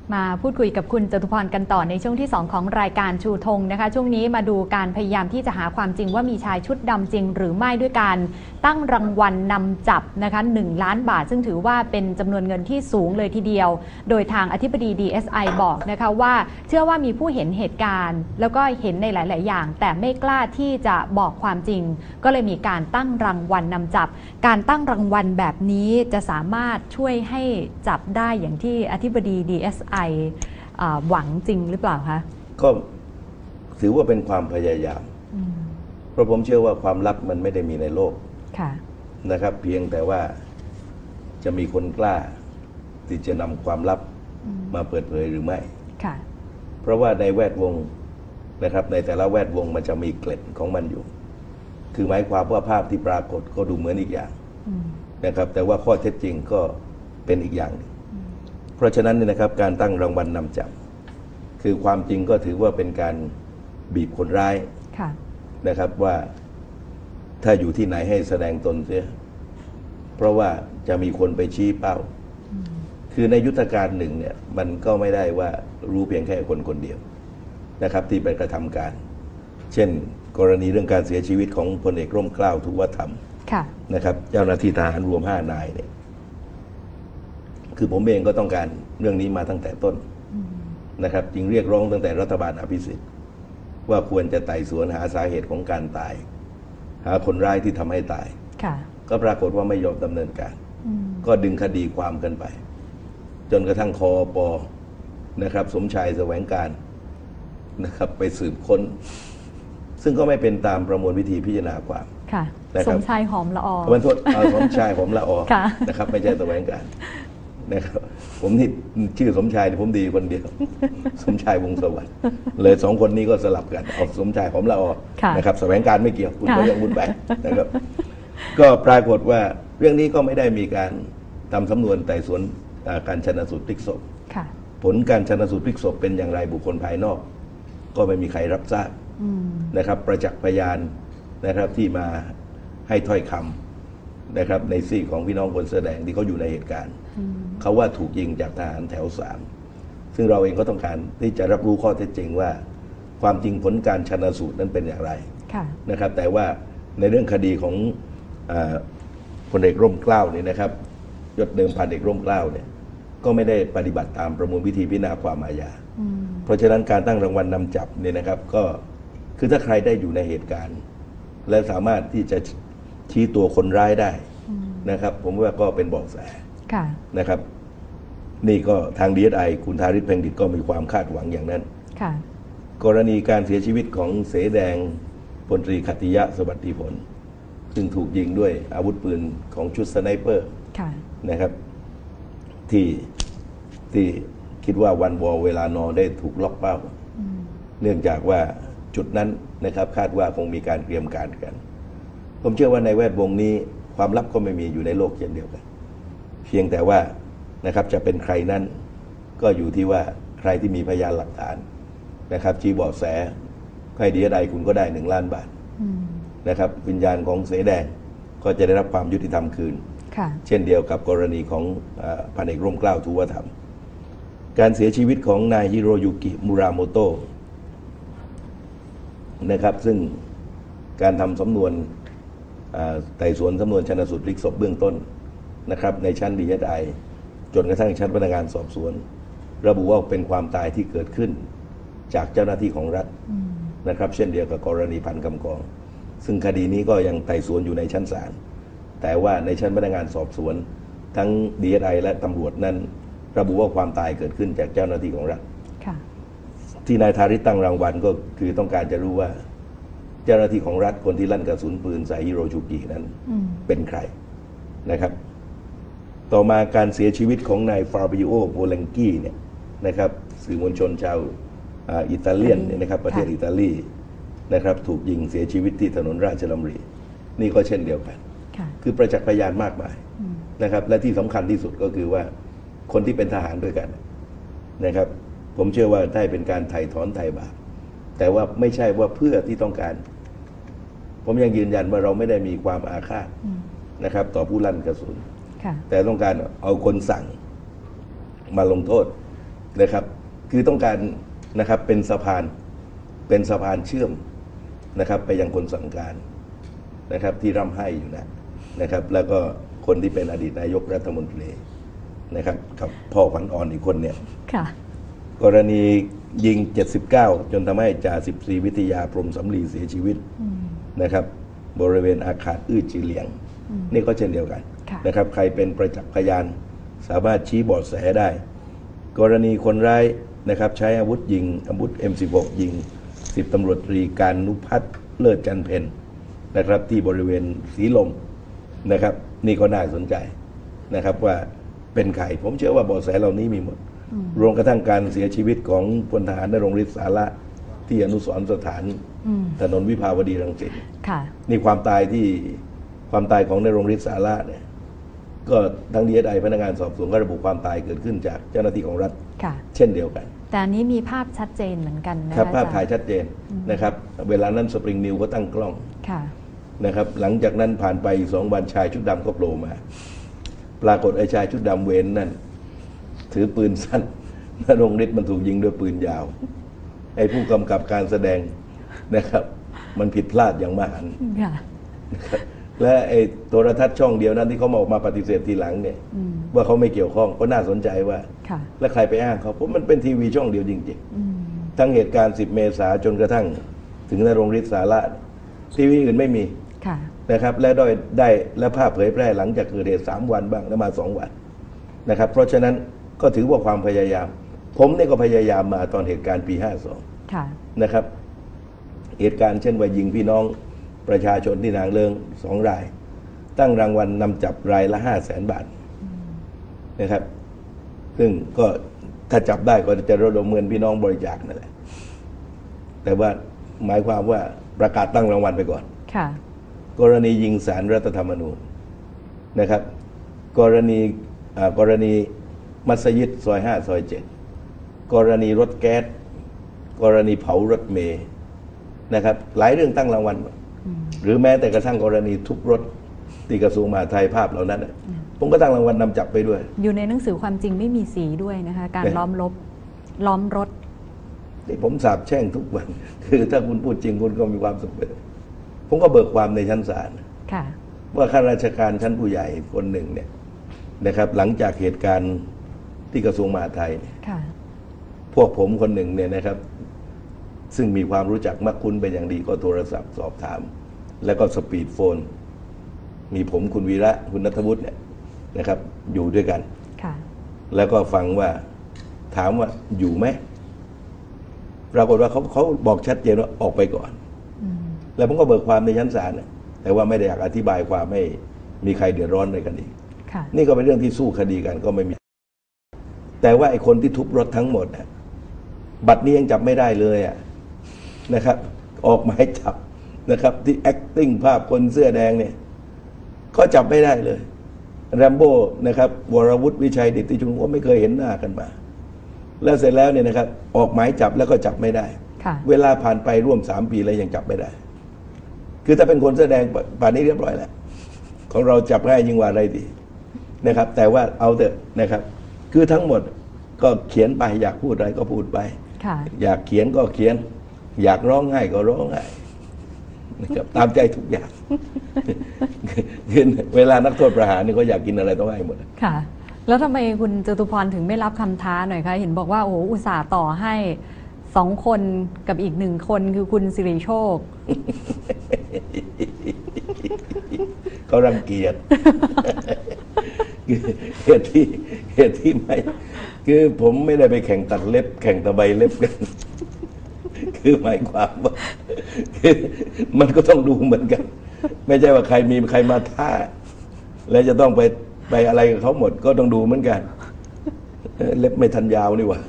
มาพูดคุยกับคุณจตุพรกันต่อในช่วงที่สองของรายการชูธงนะคะช่วงนี้มาดูการพยายามที่จะหาความจริงว่ามีชายชุดดำจริงหรือไม่ด้วยการตั้งรางวัลนำจับนะคะหนึ่งล้านบาทซึ่งถือว่าเป็นจำนวนเงินที่สูงเลยทีเดียวโดยทางอธิบดี ดี เอส ไอ บอกนะคะว่าเชื่อว่ามีผู้เห็นเหตุการณ์แล้วก็เห็นในหลายๆอย่างแต่ไม่กล้าที่จะบอกความจริงก็เลยมีการตั้งรางวัลนำจับการตั้งรางวัลแบบนี้จะสามารถช่วยให้จับได้อย่างที่อธิบดี ดี เอส ไอ หวังจริงหรือเปล่าคะก็ถือว่าเป็นความพยายามเพราะผมเชื่อว่าความลับมันไม่ได้มีในโลกนะครับ เพียงแต่ว่าจะมีคนกล้าที่จะนำความลับมาเปิดเผยหรือไม่เพราะว่าในแวดวงนะครับในแต่ละแวดวงมันจะมีเกล็ดของมันอยู่คือหมายความว่าภาพที่ปรากฏก็ดูเหมือนอีกอย่างนะครับแต่ว่าข้อเท็จจริงก็เป็นอีกอย่างนึงเพราะฉะนั้นเนี่ยนะครับการตั้งรางวัลนำจับคือความจริงก็ถือว่าเป็นการบีบคนร้ายนะครับว่าถ้าอยู่ที่ไหนให้แสดงตนเสียเพราะว่าจะมีคนไปชี้เป้าคือในยุทธการหนึ่งเนี่ยมันก็ไม่ได้ว่ารู้เพียงแค่คนคนเดียวนะครับที่ไปกระทำการเช่นกรณีเรื่องการเสียชีวิตของพลเอกร่มเกล้าทุวธรรมนะครับเจ้าหน้าที่ทหารรวมห้านายเนี่ยคือผมเองก็ต้องการเรื่องนี้มาตั้งแต่ต้นนะครับจึงเรียกร้องตั้งแต่รัฐบาลอภิสิทธิ์ว่าควรจะไต่สวนหาสาเหตุของการตายหาคนร้ายที่ทำให้ตายก็ปรากฏว่าไม่ยอมดำเนินการก็ดึงคดีความกันไปจนกระทั่งคอปนะครับสมชายแสวงการนะครับไปสืบค้นซึ่งก็ไม่เป็นตามประมวลวิธีพิจารณาความสมชายหอมละออขอโทษสมชายหอมละออนะครับไม่ใช่แสวงการนะครับผมนี่ชื่อสมชายผมดีคนเดียวสมชายวงสวัสดิ์เลยสองคนนี้ก็สลับกันเอาสมชายหอมละออนะครับแสวงการไม่เกี่ยวคุณก็ยังบุญไปนะครับก็ปรากฏว่าเรื่องนี้ก็ไม่ได้มีการทำสำนวนไต่สวนการชันสูตรพลิกศพผลการชันสูตรพลิกศพเป็นอย่างไรบุคคลภายนอกก็ไม่มีใครรับทราบนะครับประจักษ์พยานนะครับที่มาให้ถ้อยคำนะครับในซีกของพี่น้องคนแสดงที่เขาอยู่ในเหตุการณ์เขาว่าถูกยิงจากทหารแถวสามซึ่งเราเองก็ต้องการที่จะรับรู้ข้อเท็จจริงว่าความจริงผลการชันสูตรนั้นเป็นอย่างไรนะครับแต่ว่าในเรื่องคดีของพลเอกร่มเกล้าเนี่ยนะครับยศเดิมพันเอกร่มเกล้าเนี่ยก็ไม่ได้ปฏิบัติตามประมวลวิธีพิจารณาความอาญาเพราะฉะนั้นการตั้งรางวัลนำจับเนี่ยนะครับก็คือถ้าใครได้อยู่ในเหตุการณ์และสามารถที่จะชี้ตัวคนร้ายได้นะครับผมว่าก็เป็นเบาะแสนะครับนี่ก็ทาง ดี เอส ไอ คุณธาริศ เพ็งดิษฐ์ก็มีความคาดหวังอย่างนั้นกรณีการเสียชีวิตของเสแดงพลตรีขัตติยะสวัสดิผลซึ่งถูกยิงด้วยอาวุธปืนของชุดสไนเปอร์นะครับที่ที่คิดว่าวันวอเวลานอได้ถูกล็อกเป้าเนื่องจากว่าจุดนั้นนะครับคาดว่าคงมีการเตรียมการกันผมเชื่อว่าในแวดวงนี้ความลับก็ไม่มีอยู่ในโลกเช่นเดียวกันเพียงแต่ว่านะครับจะเป็นใครนั้นก็อยู่ที่ว่าใครที่มีพยานหลักฐานนะครับชี้เบาะแสใครดีใดคุณก็ได้หนึ่งล้านบาทนะครับวิญญาณของเสแดงก็จะได้รับความยุติธรรมคืนเช่นเดียวกับกรณีของพันเอกร่มเกล้าทุวธรรมการเสียชีวิตของนายฮิโรยุกิมูราโมโตะนะครับซึ่งการทำสำนวนไต่สวนสำนวนชันสูตรพลิกศพเบื้องต้นนะครับในชั้น ดี เอส ไอ จนกระทั่งชั้นพนักงานสอบสวนระบุว่าเป็นความตายที่เกิดขึ้นจากเจ้าหน้าที่ของรัฐนะครับเช่นเดียวกับกรณีพันคำกองซึ่งคดีนี้ก็ยังไต่สวนอยู่ในชั้นศาลแต่ว่าในชั้นพนักงานสอบสวนทั้ง ดี เอส ไอ และตำรวจนั้นระบุว่าความตายเกิดขึ้นจากเจ้าหน้าที่ของรัฐที่นายธาริศตั้งรางวัลก็คือต้องการจะรู้ว่าเจ้าหน้าที่ของรัฐคนที่ลั่นกระสุนปืนใส่ฮิโรยุกินั้นเป็นใครนะครับต่อมาการเสียชีวิตของนายฟาบิโอโบเลงกี้เนี่ยนะครับสื่อมวลชนชาวอิตาเลียนเนี่ยนะครับประเทศอิตาลีนะครับถูกยิงเสียชีวิตที่ถนนราชดำรินี่ก็เช่นเดียวกันคือประจักษ์พยานมากมายนะครับและที่สำคัญที่สุดก็คือว่าคนที่เป็นทหารด้วยกันนะครับผมเชื่อว่าได้เป็นการไถ่ถอนไถ่บาปแต่ว่าไม่ใช่ว่าเพื่อที่ต้องการผมยังยืนยันว่าเราไม่ได้มีความอาฆาตนะครับต่อผู้ลั่นกระสุนแต่ต้องการเอาคนสั่งมาลงโทษนะครับ คือต้องการนะครับเป็นสะพานเป็นสะพานเชื่อมนะครับไปยังคนสั่งการนะครับที่ร่ำไห้อยู่นะนะครับ แล้วก็คนที่เป็นอดีตนายกรัฐมนตรีนะครับกับพ่อขวัญอ่อนอีกคนเนี่ยกรณียิงเจ็ดสิบเก้าจนทำให้จ่าสิบสี่วิทยาพรหมสำลีเสียชีวิตนะครับบริเวณอาคารอื้อจือเหลียงนี่ก็เช่นเดียวกันนะครับใครเป็นประจักษ์พยานสามารถชี้เบาะแสได้กรณีคนร้ายนะครับใช้อาวุธยิงอาวุธ เอ็ม สิบหก ยิงสิบตำรวจตรีการนุพัฒน์เลิศจันเพ็ญนะครับที่บริเวณสีลมนะครับนี่ก็น่าสนใจนะครับว่าเป็นใครผมเชื่อว่าเบาะแสเหล่านี้มีหมดรวมกระทั่งการเสียชีวิตของพลทหารณรงค์ฤทธิ์สาระที่อนุสรณ์สถานถนนวิภาวดีรังสิตนี่ความตายที่ความตายของณรงค์ฤทธิ์สาระเนี่ยก็ทั้ง ดี เอส ไอ พนักงานสอบสวนก็ระบุความตายเกิดขึ้นจากเจ้าหน้าที่ของรัฐเช่นเดียวกันแต่อันนี้มีภาพชัดเจนเหมือนกันนะครับภาพถ่ายชัดเจนนะครับเวลานั้นสปริงนิวก็ตั้งกล้องนะครับหลังจากนั้นผ่านไปอีกสองวันชายชุดดำก็โผล่มาปรากฏไอ้ชายชุดดำเว้นนั่นถือปืนสั้นณรงค์ฤทธิ์มันถูกยิงด้วยปืนยาวไอ้ผู้กำกับการแสดงนะครับมันผิดพลาดอย่างมหันต์และไอ้โทรทัศน์ช่องเดียวนั้นที่เขามาออกมาปฏิเสธทีหลังเนี่ยว่าเขาไม่เกี่ยวข้องก็น่าสนใจว่าแล้วใครไปอ้างเขาเพราะมันเป็นทีวีช่องเดียวจริงๆทั้งเหตุการณ์สิบเมษาจนกระทั่งถึงณรงค์ฤทธิ์สาระทีวีอื่นไม่มีนะครับและได้ได้และภาพเผยแพร่หลังจากเกิดเหตุสามวันบ้างแล้วมาสองวันนะครับเพราะฉะนั้นก็ถือว่าความพยายามผมนี่ก็พยายามมาตอนเหตุการณ์ปีห้าสองนะครับเหตุการณ์เช่นว่ายิงพี่น้องประชาชนที่นางเลิงสองรายตั้งรางวัลนำจับรายละห้าแสนบาทนะครับซึ่งก็ถ้าจับได้ก็จะระดมเงินพี่น้องบริจาคนั่นแหละแต่ว่าหมายความว่าประกาศตั้งรางวัลไปก่อนกรณียิงศาลรัฐธรรมนูญนะครับกรณีกรณีมัสยิดซอยห้าซอยเจ็ดกรณีรถแก๊สกรณีเผารถเมล์นะครับหลายเรื่องตั้งรางวัลหรือแม้แต่กระทั่งกรณีทุบรถที่กระทรวงมหาดไทยภาพเหล่านั้นผมก็ตั้งรางวัลนำจับไปด้วยอยู่ในหนังสือความจริงไม่มีสีด้วยนะคะการล้อมลบล้อมรถนี่ผมสาบแช่งทุกวันคือถ้าคุณพูดจริงคุณก็มีความสุขเลยผมก็เบิกความในชั้นศาลว่าข้าราชการชั้นผู้ใหญ่คนหนึ่งเนี่ยนะครับหลังจากเหตุการณ์ที่กระทรวงมหาดไทยพวกผมคนหนึ่งเนี่ยนะครับซึ่งมีความรู้จักมักคุ้นเป็นอย่างดีก็โทรศัพท์สอบถามแล้วก็สปีดโฟนมีผมคุณวีระคุณณัฐวุฒิเนี่ยนะครับอยู่ด้วยกันแล้วก็ฟังว่าถามว่าอยู่ไหมปรากฏว่าเขาเขาบอกชัดเจนว่าออกไปก่อนแล้วผมก็เบิกความในชั้นศาลแต่ว่าไม่ได้อยากอธิบายความให้มีใครเดือดร้อนอะไรกันอีกนี่ก็เป็นเรื่องที่สู้คดีกันก็ไม่มีแต่ว่าไอ้คนที่ทุบรถทั้งหมดบัตรนี้ยังจับไม่ได้เลยอ่ะนะครับออกหมายจับนะครับที่ acting ภาพคนเสื้อแดงเนี่ยก็จับไม่ได้เลยแรมโบ้นะครับวรวุฒิวิชัยดิตติชุมก็ไม่เคยเห็นหน้ากันมาแล้วเสร็จแล้วเนี่ยนะครับออกหมายจับแล้วก็จับไม่ได้เวลาผ่านไปร่วมสามปีแล้วยังจับไม่ได้คือถ้าเป็นคนเสื้อแดงป่านนี้เรียบร้อยแล้วของเราจับง่ายยิ่งกว่าอะไรดีนะครับแต่ว่าเอาเถอะนะครับคือทั้งหมดก็เขียนไปอยากพูดอะไรก็พูดไปอยากเขียนก็เขียนอยากร้องไห้ก็ร้องไห้นะครับตามใจทุกอย่างเวลานักโทษประหารนี่ก็อยากกินอะไรต้องให้หมดค่ะแล้วทำไมคุณจตุพรถึงไม่รับคำท้าหน่อยคะเห็นบอกว่าโอ้อุตส่าห์ต่อให้สองคนกับอีกหนึ่งคนคือคุณสิริโชคเขารังเกียจเหตุที่เหตุที่ไม่คือผมไม่ได้ไปแข่งตัดเล็บแข่งตะไบเล็บกันคือหมายความว่าคือมันก็ต้องดูเหมือนกันไม่ใช่ว่าใครมีใครมาท่าแล้วจะต้องไปไปอะไรกับเขาหมดก็ต้องดูเหมือนกันเล็บไม่ทันยาวนี่หว่า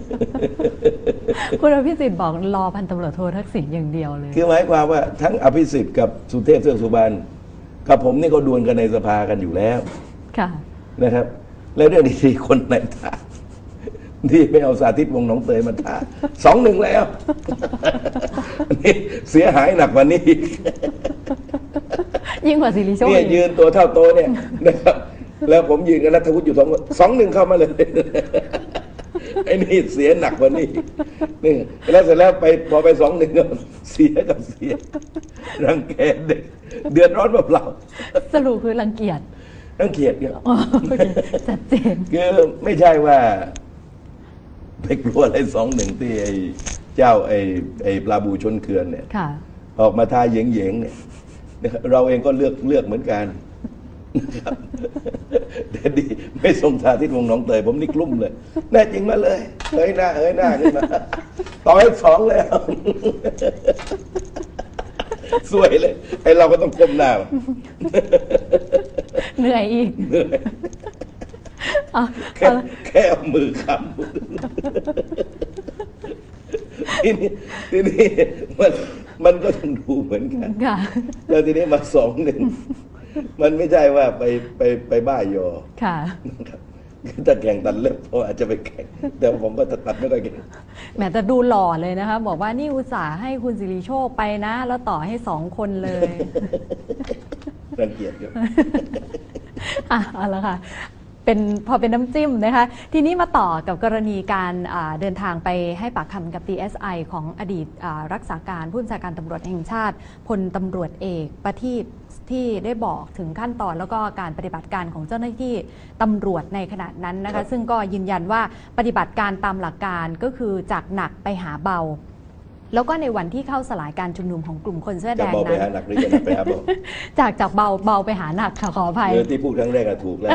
คุณอภิสิทธิ์บอกรอพันตำรวจโททักษิณอย่างเดียวเลยคือหมายความว่าทั้งอภิสิทธิ์กับสุเทพเทือกสุบรรณกับผมนี่ก็ดวลกันในสภากันอยู่แล้วค่ะนะครับแล้วเรื่องที่คนไหนท่าที่ไม่เอาสาธิตวงศ์หนองเตยมาท่าสองหนึ่งแล้วนี่เสียหายหนักกว่านี้ยิ่งกว่าสิริโชคเนี่ยยืนตัวเท่าโตเนี่ยนะครับแล้วผมยืนกับรัฐวุฒิอยู่สองสองหนึ่งเข้ามาเลยไอ้นี่เสียหนักกว่านี้นี่แล้วเสร็จแล้วไปพอไปสองหนึ่งเสียกับเสียรังแกเด็กเดือดร้อนเปล่าสรุปคือรังเกียจรังเกียจครับชัดเจนคือไม่ใช่ว่าไปกลัวอะไรสองหนึ่งที่ไอ้เจ้าไอ้ไอ้ปลาบูชนเขื่อนเนี่ยออกมาทาเหยงเหยงเนี่ยเราเองก็เลือกเลือกเหมือนกันนะครับแต่ดีไม่ส่งทาที่วงหนองเตยผมนี่กลุ้มเลยแน่จริงมาเลยเฮ้ยหน้าเฮ้ยหน้าขึ้นมาต่อให้สองแล้วสวยเลยไอ้เราก็ต้องก้มหน้าเหนื่อยอีกแค่แค่เอามือคำทีนี้ทีนี้มันมันก็ต้องดูเหมือนกันแล้วทีนี้มาสองหนึ่งมันไม่ใช่ว่าไปไปไปบ้ายอค่ะถ้าแข่งตัดเล็บพออาจจะไปแข่งแต่ผมก็ตัดไม่ค่อยเก่งแหมแต่ดูหล่อเลยนะคะบอกว่านี่อุตส่าห์ให้คุณสิริโชคไปนะแล้วต่อให้สองคนเลยรังเกียจครับอ่ะเอาละค่ะเป็นพอเป็นน้ำจิ้มนะคะทีนี้มาต่อกับกรณีการเดินทางไปให้ปากคำกับ ดี เอส ไอ ของอดีตรักษาการผู้บัญชาการตำรวจแห่งชาติพลตำรวจเอกประทีปที่ได้บอกถึงขั้นตอนแล้วก็การปฏิบัติการของเจ้าหน้าที่ตำรวจในขณะนั้นนะคะซึ่งก็ยืนยันว่าปฏิบัติการตามหลักการก็คือจากหนักไปหาเบาแล้วก็ในวันที่เข้าสลายการชุมนุมของกลุ่มคนเสื้อแดงนั้นจากเบาไปหาหนักหรือจะหนักไปหาเบาจากจากเบาเบาไปหาหนักค่ะขออภัยที่พูดครั้งแรกถูกแล้ว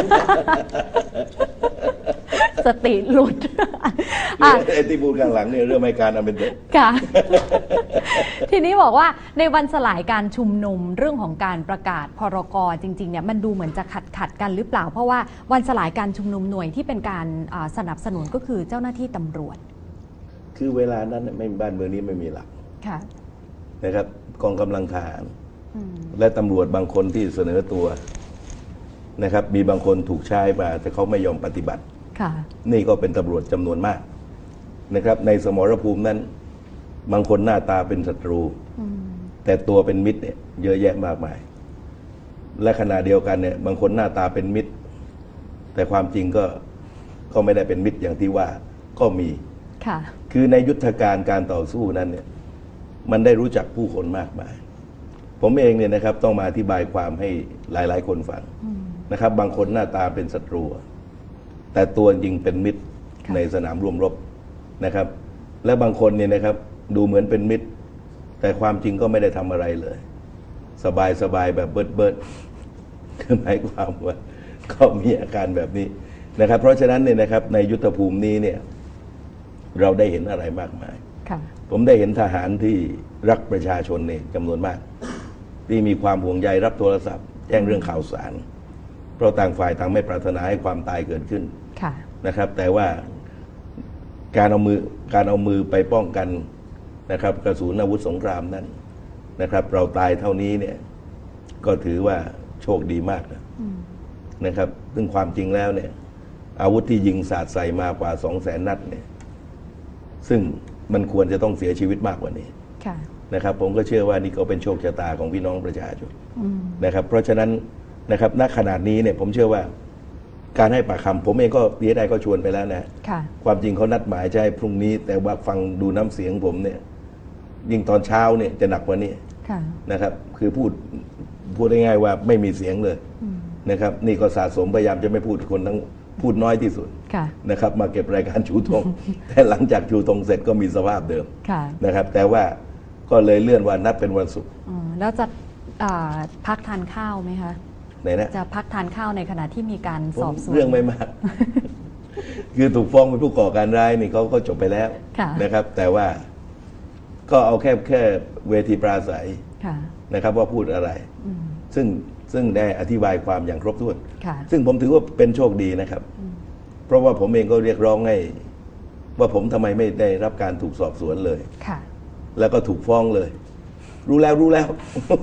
สติหลุดไอ้ที่พูดข้างหลังเนี่ยเรื่องไม่การเอาเป็นเด็ดค่ะทีนี้บอกว่าในวันสลายการชุมนุมเรื่องของการประกาศพรก.จริงๆเนี่ยมันดูเหมือนจะขัดขัดกันหรือเปล่าเพราะว่าวันสลายการชุมนุมหน่วยที่เป็นการสนับสนุนก็คือเจ้าหน้าที่ตำรวจคือเวลานั้นไม่บ้านเมืองนี้ไม่มีหลักนะครับกองกำลังทหารและตำรวจบางคนที่เสนอตัวนะครับมีบางคนถูกใช้มาแต่เขาไม่ยอมปฏิบัตินี่ก็เป็นตำรวจจำนวนมากนะครับในสมรภูมินั้นบางคนหน้าตาเป็นศัตรูแต่ตัวเป็นมิตรเนี่ยเยอะแยะมากมายและขณะเดียวกันเนี่ยบางคนหน้าตาเป็นมิตรแต่ความจริงก็ก็ไม่ได้เป็นมิตรอย่างที่ว่าก็มีคือในยุทธการการต่อสู้นั้นเนี่ยมันได้รู้จักผู้คนมากมายผมเองเนี่ยนะครับต้องมาอธิบายความให้หลายๆคนฟังนะครับบางคนหน้าตาเป็นศัตรูแต่ตัวจริงเป็นมิตรในสนามร่วมรบนะครับและบางคนเนี่ยนะครับดูเหมือนเป็นมิตรแต่ความจริงก็ไม่ได้ทำอะไรเลยสบายสบายแบบเบิดเบิดคือหมายความว่าก็มีอาการแบบนี้นะครับเพราะฉะนั้นเนี่ยนะครับในยุทธภูมินี้เนี่ยเราได้เห็นอะไรมากมายผมได้เห็นทหารที่รักประชาชนเนี่ยจำนวนมากที่มีความห่วงใยรับโทรศัพท์แจ้งเรื่องข่าวสารเพราะต่างฝ่ายต่างไม่ปรารถนาให้ความตายเกิดขึ้นนะครับแต่ว่าการเอามือการเอามือไปป้องกันนะครับกระสุนอาวุธสงครามนั้นนะครับเราตายเท่านี้เนี่ยก็ถือว่าโชคดีมากนะนะครับซึ่งความจริงแล้วเนี่ยอาวุธที่ยิงสาดใส่มากว่าสองแสนนัดเนี่ยซึ่งมันควรจะต้องเสียชีวิตมากกว่านี้นะครับผมก็เชื่อว่านี่ก็เป็นโชคชะตาของพี่น้องประชาชนนะครับเพราะฉะนั้นนะครับณขนาดนี้เนี่ยผมเชื่อว่าการให้ปากคำผมเองก็ดีได้ก็ชวนไปแล้วนะความจริงเขานัดหมายจะให้พรุ่งนี้แต่ว่าฟังดูน้ำเสียงผมเนี่ยยิ่งตอนเช้าเนี่ยจะหนักกว่านี้นะครับคือพูดพูดง่ายๆว่าไม่มีเสียงเลยนะครับนี่ก็สะสมพยายามจะไม่พูดคนทั้งพูดน้อยที่สุดนะครับมาเก็บรายการชูธงแต่หลังจากชูธงเสร็จก็มีสภาพเดิมนะครับแต่ว่าก็เลยเลื่อนวันนัดเป็นวันศุกร์แล้วจะพักทานข้าวไหมคะจะพักทานข้าวในขณะที่มีการสอบสวนเรื่องไม่มากคือถูกฟ้องเป็นผู้ก่อการร้ายนี่เขาก็จบไปแล้วนะครับแต่ว่าก็เอาแค่แค่เวทีปราศัยนะครับว่าพูดอะไรซึ่งซึ่งได้อธิบายความอย่างครบถ้วนซึ่งผมถือว่าเป็นโชคดีนะครับเพราะว่าผมเองก็เรียกร้องให้ว่าผมทำไมไม่ได้รับการถูกสอบสวนเลยแล้วก็ถูกฟ้องเลยรู้แล้วรู้แล้ว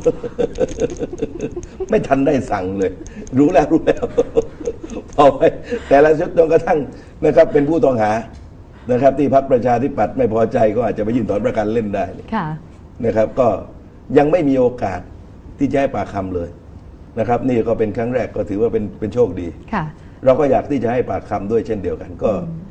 ไม่ทันได้สั่งเลยรู้แล้วรู้แล้วพอไปแต่ละชุดจนกระทั่งนะครับเป็นผู้ต้องหานะครับที่พรรคประชาธิปัตย์ไม่พอใจก็อาจจะไปยื่นถอนประกันเล่นได้นะครับก็ยังไม่มีโอกาสที่จะให้ปากคำเลยนะครับนี่ก็เป็นครั้งแรกก็ถือว่าเป็นเป็นโชคดีเราก็อยากที่จะให้ปากคำด้วยเช่นเดียวกันก็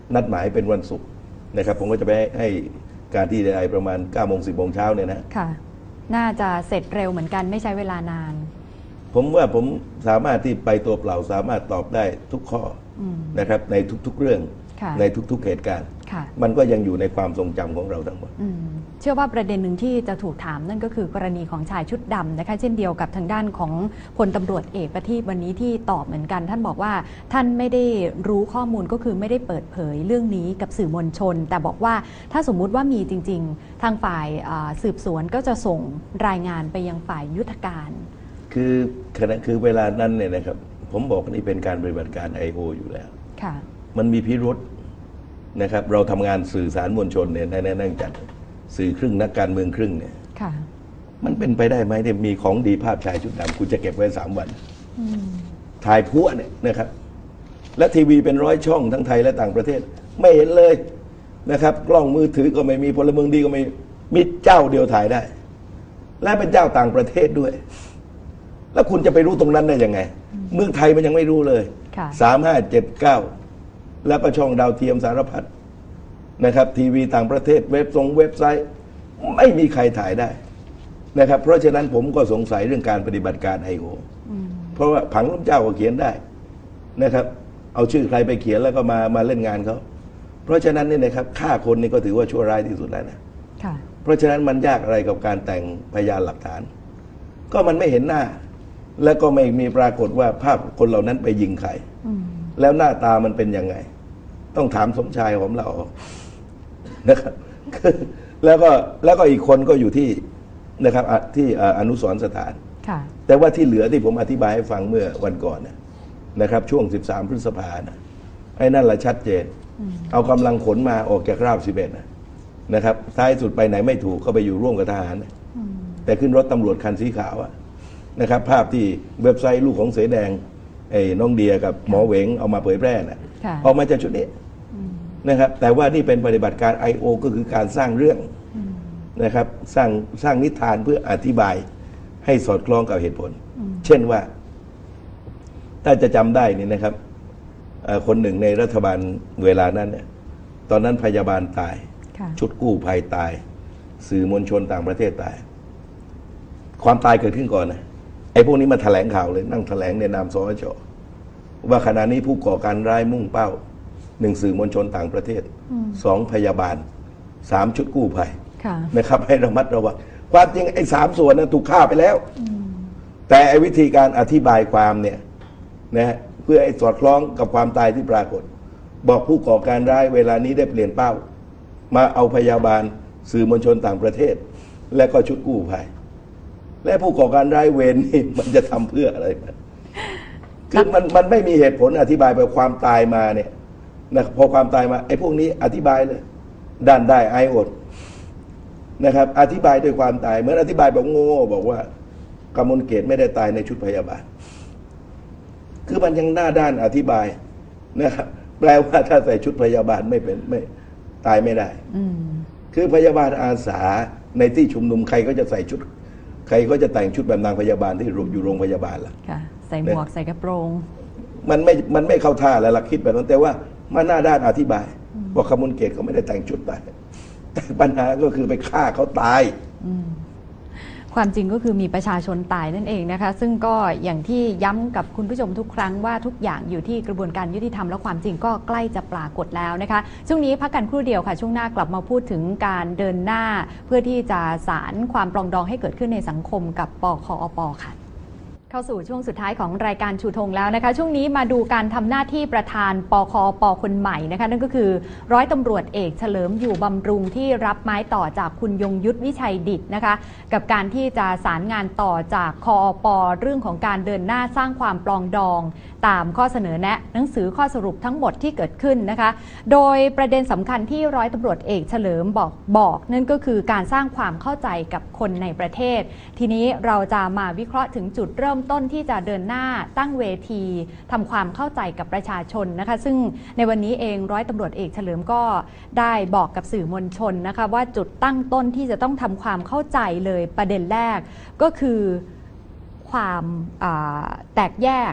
นัดหมายเป็นวันศุกร์นะครับผมก็จะไปให้การที่ไอประมาณเก้าโมงสิบโมงเช้าเนี่ยนะค่ะน่าจะเสร็จเร็วเหมือนกันไม่ใช้เวลานานผมว่าผมสามารถที่ไปตัวเปล่าสามารถตอบได้ทุกข้อนะครับในทุกๆเรื่องในทุกๆเหตุการณ์มันก็ยังอยู่ในความทรงจำของเราทั้งหมดเชื่อว่าประเด็นหนึ่งที่จะถูกถามนั่นก็คือกรณีของชายชุดดำนะคะเช่นเดียวกับทางด้านของพลตำรวจเอกประทีปวันนี้ที่ตอบเหมือนกันท่านบอกว่าท่านไม่ได้รู้ข้อมูลก็คือไม่ได้เปิดเผยเรื่องนี้กับสื่อมวลชนแต่บอกว่าถ้าสมมุติว่ามีจริงๆทางฝ่ายสืบสวนก็จะส่งรายงานไปยังฝ่ายยุทธการคือขณะคือเวลานั้นเนี่ยนะครับผมบอกนี่เป็นการปฏิบัติการ ไอ โอ อยู่แล้วมันมีพิรุธนะครับเราทำงานสื่อสารมวลชนเนี่ยในนั่งจัดสื่อครึ่งนักการเมืองครึ่งเนี่ยมันเป็นไปได้ไหมเนี่ยมีของดีภาพชายชุดดำคุณจะเก็บไว้สามวันถ่ายพัวเนี่ยนะครับและทีวีเป็นร้อยช่องทั้งไทยและต่างประเทศไม่เห็นเลยนะครับกล้องมือถือก็ไม่มีพลเมืองดีก็ไม่มีเจ้าเดียวถ่ายได้และเป็นเจ้าต่างประเทศด้วยแล้วคุณจะไปรู้ตรงนั้นได้ยังไงเมืองไทยมันยังไม่รู้เลยสามห้าเจ็ดเก้าแล้วก็ช่องดาวเทียมสารพัดนะครับทีวีต่างประเทศเว็บทรงเว็บไซต์ไม่มีใครถ่ายได้นะครับเพราะฉะนั้นผมก็สงสัยเรื่องการปฏิบัติการ ไอ โอ เพราะว่าผังล้มเจ้าก็เขียนได้นะครับเอาชื่อใครไปเขียนแล้วก็มามาเล่นงานเขาเพราะฉะนั้นนี่นะครับฆ่าคนนี่ก็ถือว่าชั่วร้ายที่สุดแล้วนะเพราะฉะนั้นมันยากอะไรกับการแต่งพยานหลักฐานก็มันไม่เห็นหน้าแล้วก็ไม่มีปรากฏว่าภาพคนเหล่านั้นไปยิงใครแล้วหน้าตามันเป็นยังไงต้องถามสมชายหอมเรานะครับแล้วก็แล้วก็อีกคนก็อยู่ที่นะครับที่อนุสรณ์สถานแต่ว่าที่เหลือที่ผมอธิบายให้ฟังเมื่อวันก่อนนะครับช่วงสิบสามพฤษภาคมไอ้นั่นแหละชัดเจนเอากำลังขนมาออกจากราบสิบเอ็ดนะครับท้ายสุดไปไหนไม่ถูกก็ไปอยู่ร่วมกับทหารแต่ขึ้นรถตำรวจคันสีขาวนะครับภาพที่เว็บไซต์ลูกของเสแดงไอ้น้องเดียกับหมอเหวงเอามาเผยแพร่นะออกมาจากชุดนี้นะครับแต่ว่านี่เป็นปฏิบัติการ ไอ โอ ก็คือการสร้างเรื่องนะครับสร้างสร้างนิทานเพื่ออธิบายให้สอดคล้องกับเหตุผลเช่นว่าถ้าจะจำได้นี่นะครับคนหนึ่งในรัฐบาลเวลานั้นเนี่ยตอนนั้นพยาบาลตายชุดกู้ภัยตายสื่อมวลชนต่างประเทศตายความตายเกิดขึ้นก่อนนะไอ้พวกนี้มาแถลงข่าวเลยนั่งแถลงในนามสชว่าขณะนี้ผู้ก่อการร้ายมุ่งเป้าหนึ่งสื่อมวลชนต่างประเทศสองพยาบาลสามชุดกู้ภัยนะครับให้ระมัดระวังความจริงไอ้สามส่วนนั้นถูกฆ่าไปแล้วแต่ไอ้วิธีการอธิบายความเนี่ยนะเพื่อให้สอดคล้องกับความตายที่ปรากฏบอกผู้ก่อการร้ายเวลานี้ได้เปลี่ยนเป้ามาเอาพยาบาลสื่อมวลชนต่างประเทศและก็ชุดกู้ภัยและผู้ก่อการร้ายเวรนี่มันจะทำเพื่ออะไรมันคือมันมันไม่มีเหตุผลอธิบายไปความตายมาเนี่ยนะพอความตายมาไอ้พวกนี้อธิบายเลยด้านได้ไออดนะครับอธิบายด้วยความตายเหมือนอธิบายแบบโง่บอกว่ากมลเกตไม่ได้ตายในชุดพยาบาลคือมันยังหน้าด้านอธิบายนะครับแปลว่าถ้าใส่ชุดพยาบาลไม่เป็นไม่ตายไม่ได้คือพยาบาลอาสาในที่ชุมนุมใครก็จะใส่ชุดใครก็จะแต่งชุดแบบนางพยาบาลที่อยู่โรงพยาบาลล่ะใส่หมวกใส่กระโปรงมันไม่มันไม่เข้าท่าแล้วล่ะคิดแบบนั้นแต่ว่ามันหน้าด้านอธิบายว่ากมลเกตเขาไม่ได้แต่งชุดไปแต่ปัญหาก็คือไปฆ่าเขาตายความจริงก็คือมีประชาชนตายนั่นเองนะคะซึ่งก็อย่างที่ย้ำกับคุณผู้ชมทุกครั้งว่าทุกอย่างอยู่ที่กระบวนการยุติธรรมและความจริงก็ใกล้จะปรากฏแล้วนะคะช่วงนี้พักกันครู่เดียวค่ะช่วงหน้ากลับมาพูดถึงการเดินหน้าเพื่อที่จะสานความปรองดองให้เกิดขึ้นในสังคมกับปคอป.ค่ะเข้าสู่ช่วงสุดท้ายของรายการชูธงแล้วนะคะช่วงนี้มาดูการทำหน้าที่ประธานปคอป.คนใหม่นะคะนั่นก็คือร้อยตำรวจเอกเฉลิมอยู่บำรุงที่รับไม้ต่อจากคุณยงยุทธวิชัยดิษฐ์นะคะกับการที่จะสารงานต่อจากคอป.เรื่องของการเดินหน้าสร้างความปรองดองตามข้อเสนอแนะหนังสือข้อสรุปทั้งหมดที่เกิดขึ้นนะคะโดยประเด็นสำคัญที่ร้อยตำรวจเอกเฉลิมบอกบอกนั่นก็คือการสร้างความเข้าใจกับคนในประเทศทีนี้เราจะมาวิเคราะห์ถึงจุดเริ่มต้นที่จะเดินหน้าตั้งเวทีทำความเข้าใจกับประชาชนนะคะซึ่งในวันนี้เองร้อยตำรวจเอกเฉลิมก็ได้บอกกับสื่อมวลชนนะคะว่าจุดตั้งต้นที่จะต้องทำความเข้าใจเลยประเด็นแรกก็คือความแตกแยก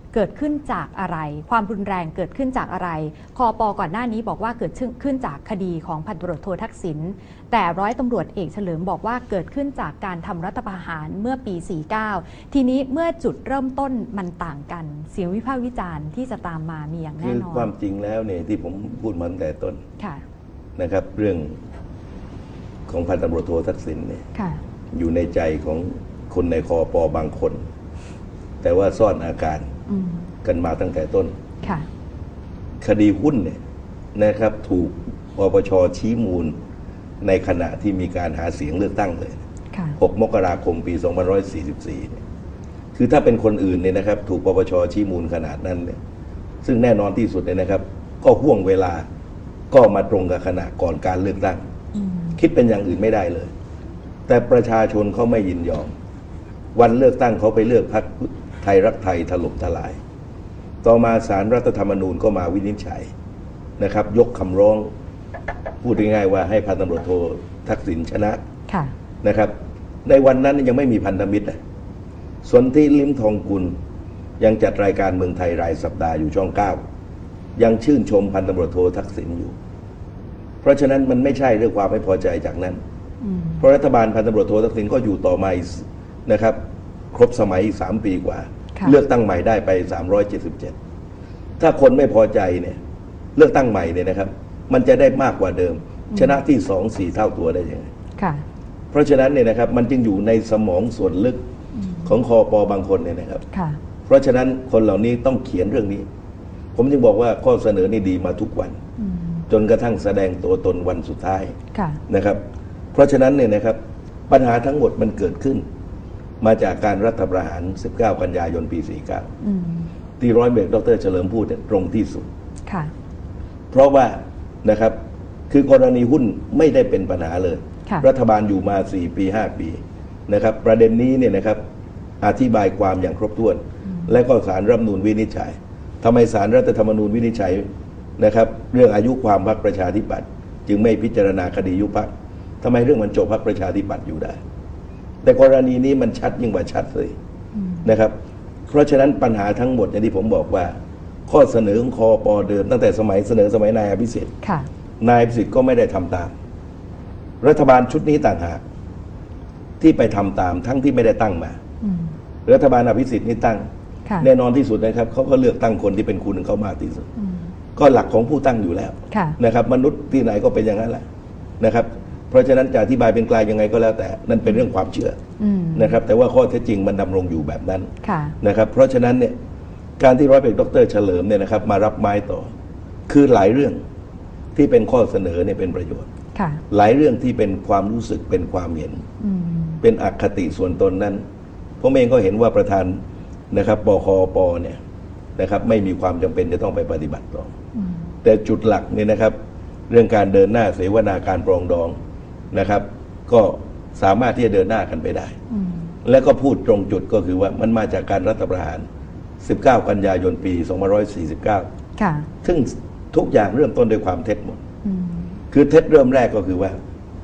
เกิดขึ้นจากอะไรความรุนแรงเกิดขึ้นจากอะไรคป.ก่อนหน้านี้บอกว่าเกิดขึ้นจากคดีของพันตำรวจโททักษิณแต่ร้อยตำรวจเอกเฉลิมบอกว่าเกิดขึ้นจากการทำรัฐประหารเมื่อปีสี่สิบเก้าทีนี้เมื่อจุดเริ่มต้นมันต่างกันเสียงวิพากษ์วิจารณ์ที่จะตามมามีอย่างแน่นอนคือความจริงแล้วเนี่ยที่ผมพูดมาตั้งแต่ต้นนะครับเรื่องของพันตำรวจโททักษิณเนี่ยอยู่ในใจของคนในคป.บางคนแต่ว่าซ่อนอาการกันมาตั้งแต่ต้นคดีหุ้นเนี่ยนะครับถูกปปช.ชี้มูลในขณะที่มีการหาเสียงเลือกตั้งเลยหกมกราคมปีสองพันห้าร้อยสี่สิบสี่เนี่ยคือถ้าเป็นคนอื่นเนี่ยนะครับถูกปปช.ชี้มูลขนาดนั้นเนี่ยซึ่งแน่นอนที่สุดเนี่ยนะครับก็ห่วงเวลาก็มาตรงกับขณะก่อนการเลือกตั้งคิดเป็นอย่างอื่นไม่ได้เลยแต่ประชาชนเขาไม่ยินยอมวันเลือกตั้งเขาไปเลือกพรรคไทยรักไทยถล่มทลายต่อมาศาลรัฐธรรมนูญก็มาวินิจฉัยนะครับยกคำร้องพูดง่ายๆว่าให้พันตำรวจโททักษิณชนะนะครับในวันนั้นยังไม่มีพันธมิตรนะสนธิลิ้มทองกุลยังจัดรายการเมืองไทยรายสัปดาห์อยู่ช่องเก้ายังชื่นชมพันตำรวจโททักษิณอยู่เพราะฉะนั้นมันไม่ใช่เรื่องความไม่พอใจจากนั้นเพราะรัฐบาลพันตำรวจโททักษิณก็อยู่ต่อมานะครับครบสมัยอีกสามปีกว่าเลือกตั้งใหม่ได้ไปสามร้อยเจ็ดสิบเจ็ดถ้าคนไม่พอใจเนี่ยเลือกตั้งใหม่เนี่ยนะครับมันจะได้มากกว่าเดิมชนะที่สองสี่เท่าตัวได้ยังไงเพราะฉะนั้นเนี่ยนะครับมันจึงอยู่ในสมองส่วนลึกของคป.บางคนเนี่ยนะครับเพราะฉะนั้นคนเหล่านี้ต้องเขียนเรื่องนี้ผมจึงบอกว่าข้อเสนอนี่ดีมาทุกวันจนกระทั่งแสดงตัวตนวันสุดท้ายนะครับเพราะฉะนั้นเนี่ยนะครับปัญหาทั้งหมดมันเกิดขึ้นมาจากการรัฐประหารสิบเก้ากันยายนปีสี่สิบเก้าที่ร้อยเอกดร.เฉลิมพูดตรงที่สุดเพราะว่านะครับคือกรณีหุ้นไม่ได้เป็นปัญหาเลยรัฐบาลอยู่มาสี่ปีห้าปีนะครับประเด็นนี้เนี่ยนะครับอธิบายความอย่างครบถ้วนและก็ศาลรัฐธรรมนูญวินิจฉัยทำไมศาลรัฐธรรมนูญวินิจฉัยนะครับเรื่องอายุความพรรคประชาธิปัตย์จึงไม่พิจารณาคดียุบพรรคทำไมเรื่องมันจบพรรคประชาธิปัตย์อยู่ได้แต่กรณีนี้มันชัดยิ่งกว่าชัดเลยนะครับเพราะฉะนั้นปัญหาทั้งหมดอย่างที่ผมบอกว่าข้อเสนอของคป.เดิมตั้งแต่สมัยเสนอสมัยนายอภิสิทธิ์นายอภิสิทธิ์ก็ไม่ได้ทำตามรัฐบาลชุดนี้ต่างหากที่ไปทำตามทั้งที่ไม่ได้ตั้งมารัฐบาลอภิสิทธิ์นี่ตั้งแน่นอนที่สุดนะครับเขาก็เลือกตั้งคนที่เป็นคุณของเขามากที่สุดก็หลักของผู้ตั้งอยู่แล้วนะครับมนุษย์ที่ไหนก็เป็นอย่างนั้นแหละนะครับเพราะฉะนั้นจะอธิบายเป็นกลายยังไงก็แล้วแต่นั่นเป็นเรื่องความเชื่อนะครับแต่ว่าข้อเท็จจริงมันดำรงอยู่แบบนั้นนะครับเพราะฉะนั้นเนี่ยการที่ร้อยเอกดร.เฉลิมเนี่ยนะครับมารับไม้ต่อคือหลายเรื่องที่เป็นข้อเสนอเนี่ยเป็นประโยชน์หลายเรื่องที่เป็นความรู้สึกเป็นความเห็นเป็นอคติส่วนตนนั้นผมเองก็เห็นว่าประธานนะครับปคปเนี่ยนะครับไม่มีความจำเป็นจะต้องไปปฏิบัติต่อแต่จุดหลักเนี่ยนะครับเรื่องการเดินหน้าเสวนาการปรองดองนะครับก็สามารถที่จะเดินหน้ากันไปได้และก็พูดตรงจุดก็คือว่ามันมาจากการรัฐประหารสิบเก้ากันยายนปีสองพันห้าร้อยสี่สิบเก้าซึ่งทุกอย่างเริ่มต้นด้วยความเท็จหมดคือเท็จเริ่มแรกก็คือว่า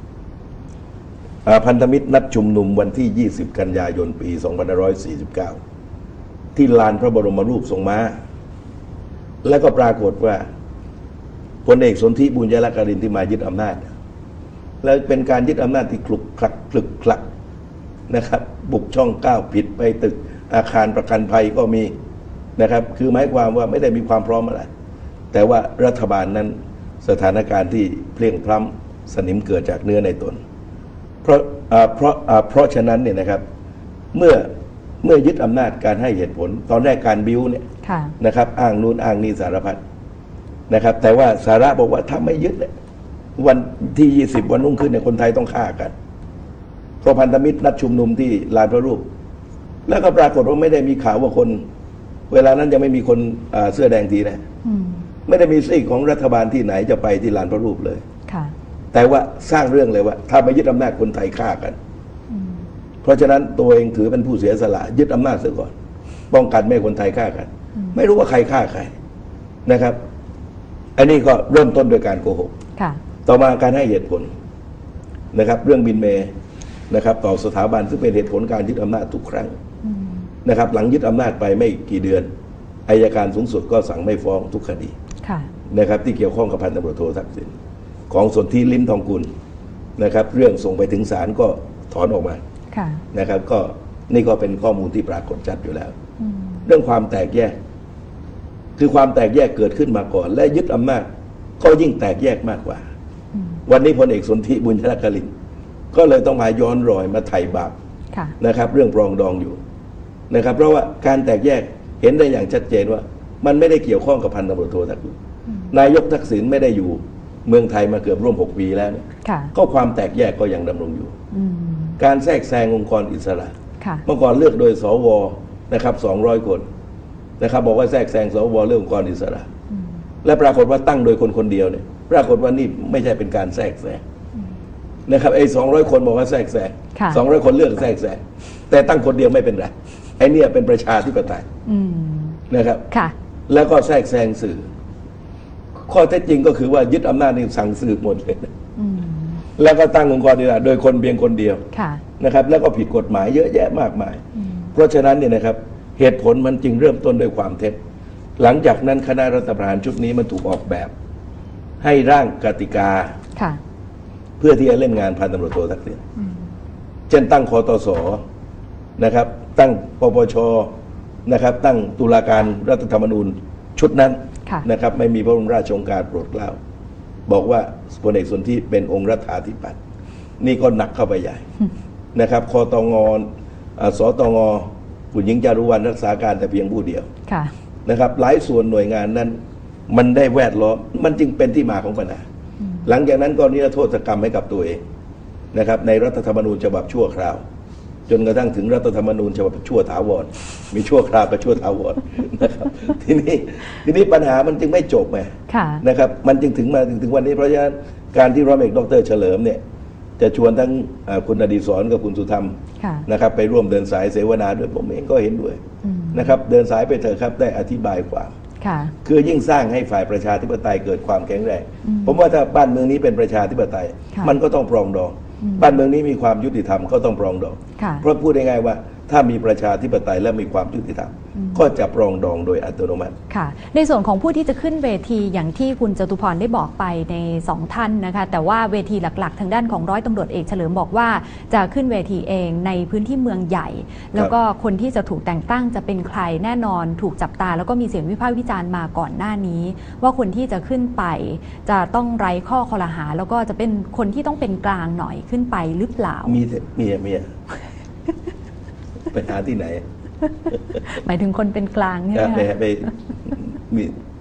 พันธมิตรนัดชุมนุมวันที่ยี่สิบกันยายนปีสองพันห้าร้อยสี่สิบเก้าที่ลานพระบรมรูปทรงม้าและก็ปรากฏว่าพลเอกสนธิบุญยรักการินที่มายึดอำนาจและเป็นการยึดอำนาจที่คลุกคลักคลึกคลักนะครับบุกช่องเก้าผิดไปตึกอาคารประกันภัยก็มีนะครับคือหมายความว่าไม่ได้มีความพร้อมอะไรแต่ว่ารัฐบาลนั้นสถานการณ์ที่เพลียงพล้ำสนิมเกิดจากเนื้อในตนเพราะเพราะเพราะฉะนั้นเนี่ยนะครับเมื่อเมื่อยึดอำนาจการให้เหตุผลตอนแรกการบิ้วเนี่ยนะครับอ้างนู้นอ้างนี้สารพัดนะครับแต่ว่าสาระบอกว่าถ้าไม่ยึดวันที่ยี่สิบวันรุ่งขึ้นเนี่ยคนไทยต้องฆ่ากันเพราะพันธมิตรนัดชุมนุมที่ลานพระรูปแล้วก็ปรากฏว่าไม่ได้มีข่าวว่าคนเวลานั้นยังไม่มีคนเสื้อแดงทีนะไม่ได้มีซีกของรัฐบาลที่ไหนจะไปที่ลานพระรูปเลยแต่ว่าสร้างเรื่องเลยว่าถ้าไม่ยึดอำนาจคนไทยฆ่ากันเพราะฉะนั้นตัวเองถือเป็นผู้เสียสละยึดอำนาจเสียก่อนป้องกันไม่ให้คนไทยฆ่ากันไม่รู้ว่าใครฆ่าใครนะครับอันนี้ก็เริ่มต้นโดยการโกหกต่อมาการให้เหตุผลนะครับเรื่องบินเมย์นะครับต่อสถาบันซึ่งเป็นเหตุผลการยึดอำนาจทุกครั้งนะครับหลังยึดอำนาจไปไม่กี่เดือนอัยการสูงสุดก็สั่งไม่ฟ้องทุกคดีนะครับที่เกี่ยวข้องกับพันตำรวจโททักษิณของสนธิลิ้มทองกุลนะครับเรื่องส่งไปถึงศาลก็ถอนออกมานะครับก็นี่ก็เป็นข้อมูลที่ปรากฏชัดอยู่แล้วเรื่องความแตกแยกคือความแตกแยกเกิดขึ้นมาก่อนและยึดอำนาจก็ยิ่งแตกแยกมากกว่าวันนี้พลเอกสนธิบุญชนกลินก็เลยต้องมาย้อนรอยมาไถ่บาปนะครับเรื่องปรองดองอยู่นะครับเพราะว่าการแตกแยกเห็นได้อย่างชัดเจนว่ามันไม่ได้เกี่ยวข้องกับพันตำรวจโททักษิณนายกทักษิณไม่ได้อยู่เมืองไทยมาเกือบร่วมหกปีแล้วก็ความแตกแยกก็ยังดำรงอยู่การแทรกแซงองค์กรอิสระเมื่อก่อนเลือกโดยสวนะครับสองร้อยคนนะครับบอกว่าแทรกแซงสวเรื่ององค์กรอิสระและปรากฏว่าตั้งโดยคนคนเดียวเนี่ยปรากฏว่านี่ไม่ใช่เป็นการแทรกแซงนะครับไอ้สองร้อยคนบอกว่าแทรกแซงสองร้อยคนเลือกแทรกแซงแต่ตั้งคนเดียวไม่เป็นไรไอ้นี่เป็นประชาธิปไตยนะครับแล้วก็แทรกแซงสื่อข้อเท็จจริงก็คือว่ายึดอำนาจนี่สั่งสื่อหมดเลยแล้วก็ตั้งองค์กรอิสระโดยคนเพียงคนเดียวนะครับแล้วก็ผิดกฎหมายเยอะแยะมากมายเพราะฉะนั้นเนี่ยนะครับเหตุผลมันจึงเริ่มต้นด้วยความเท็จหลังจากนั้นคณะรัฐประหารชุดนี้มันถูกออกแบบให้ร่างกติกาเพื่อที่จะเล่นงานพันตำรวจโททักษิณเช่นตั้งคตสนะครับตั้งปปชนะครับตั้งตุลาการรัฐธรรมนูญชุดนั้นนะครับไม่มีพระบรมราชโองการโปรดเกล้าบอกว่าพลเอกสนธิเป็นองค์รัฐาธิปัตย์นี่ก็หนักเข้าไปใหญ่นะครับคตงสตงคุณหญิงจารุวรรณรักษาการแต่เพียงผู้เดียวนะครับหลายส่วนหน่วยงานนั้นมันได้แวดล้อมมันจึงเป็นที่มาของปัญหาหลังจากนั้นก็นิรโทษกรรมให้กับตัวเองนะครับในรัฐธรรมนูญฉบับชั่วคราวจนกระทั่งถึงรัฐธรรมนูญฉบับชั่วถาวรมีชั่วคราวกับชั่วถาวรนะครับทีนี้ทีนี้ปัญหามันจึงไม่จบไงนะครับมันจึงถึงมาถึงถึงวันนี้เพราะฉะนั้นการที่ร้อยเอกดร.เฉลิมเนี่ยจะชวนทั้งคุณอดีศรกับคุณสุธรรมนะครับไปร่วมเดินสายเสวนาด้วยผมเองก็เห็นด้วยนะครับเดินสายไปเถอะครับได้อธิบายความคือยิ่งสร้างให้ฝ่ายประชาธิปไตยเกิดความแข็งแรงผมว่าถ้าบ้านเมืองนี้เป็นประชาธิปไตยมันก็ต้องปรองดองบ้านเมืองนี้มีความยุติธรรมก็ต้องปรองดองเพราะพูดง่ายๆว่าถ้ามีประชาธิปไตยและมีความยุติธรรมก็จะปรองดองโดยอัตโนมัติค่ะในส่วนของผู้ที่จะขึ้นเวทีอย่างที่คุณจตุพรได้บอกไปในสองท่านนะคะแต่ว่าเวทีหลักๆทางด้านของร้อยตำรวจเอกเฉลิมบอกว่าจะขึ้นเวทีเองในพื้นที่เมืองใหญ่แล้วก็คนที่จะถูกแต่งตั้งจะเป็นใครแน่นอนถูกจับตาแล้วก็มีเสียงวิพากษ์วิจารณ์มาก่อนหน้านี้ว่าคนที่จะขึ้นไปจะต้องไร้ข้อคอรหาแล้วก็จะเป็นคนที่ต้องเป็นกลางหน่อยขึ้นไปหรือเปล่ามีเมียเมียไปหาที่ไหนหมายถึงคนเป็นกลางใช่ไหมไปไปมี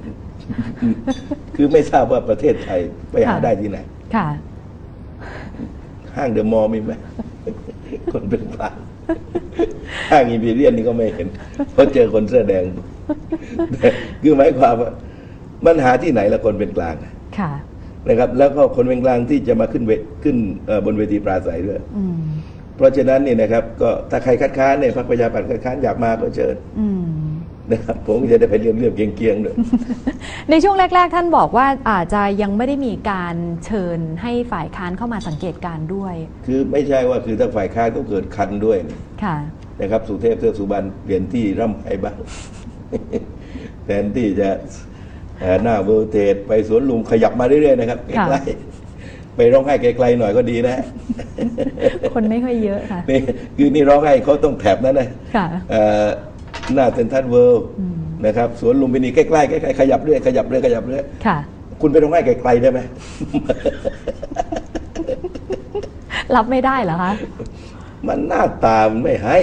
คือไม่ทราบว่าประเทศไทยไปหาได้ที่ไหนค่ะห้างเดอะมอลล์มีไหมคนเป็นกลางห้างอิมพีเรียนนี่ก็ไม่เห็นเพราะเจอคนเสื้อแดงคือหมายความว่ามันหาที่ไหนละคนเป็นกลางค่ะนะครับแล้วก็คนเป็นกลางที่จะมาขึ้นเวทขึ้นบนเวทีปราศัยด้วยเพราะฉะนั้นนี่นะครับก็ถ้าใครคัดค้านเนี่ยพรรคประชาธิปัตย์คัดค้านอยากมาก็เชิญนะครับผมจะได้ไปเรียบเรียบเกียงๆด้วยในช่วงแรกๆท่านบอกว่าอาจจะยังไม่ได้มีการเชิญให้ฝ่ายค้านเข้ามาสังเกตการด้วยคือไม่ใช่ว่าคือถ้าฝ่ายค้านก็เกิดคันด้วยค่ะนะครับสุเทพเทือกสุบรรณเปลี่ยนที่ร่ำไปบ้างแทนที่จะหน้าเวอร์เทสไปสวนลุมขยับมาเรื่อยๆนะครับใกล้ไปร้องไห้ไกลๆหน่อยก็ดีนะคนไม่ค่อยเยอะค่ะนี่คือนี่ร้องไห้เขาต้องแถบนั้นนะหน้าเซ็นทรัลเวิลด์นะครับสวนลุมพินีใกล้ๆใกล้ๆขยับเรื่อยขยับเรื่อยขยับเรื่อยค่ะคุณไปร้องไห้ไกลๆได้ไหมรับไม่ได้เหรอคะมันหน้าตามันไม่ให้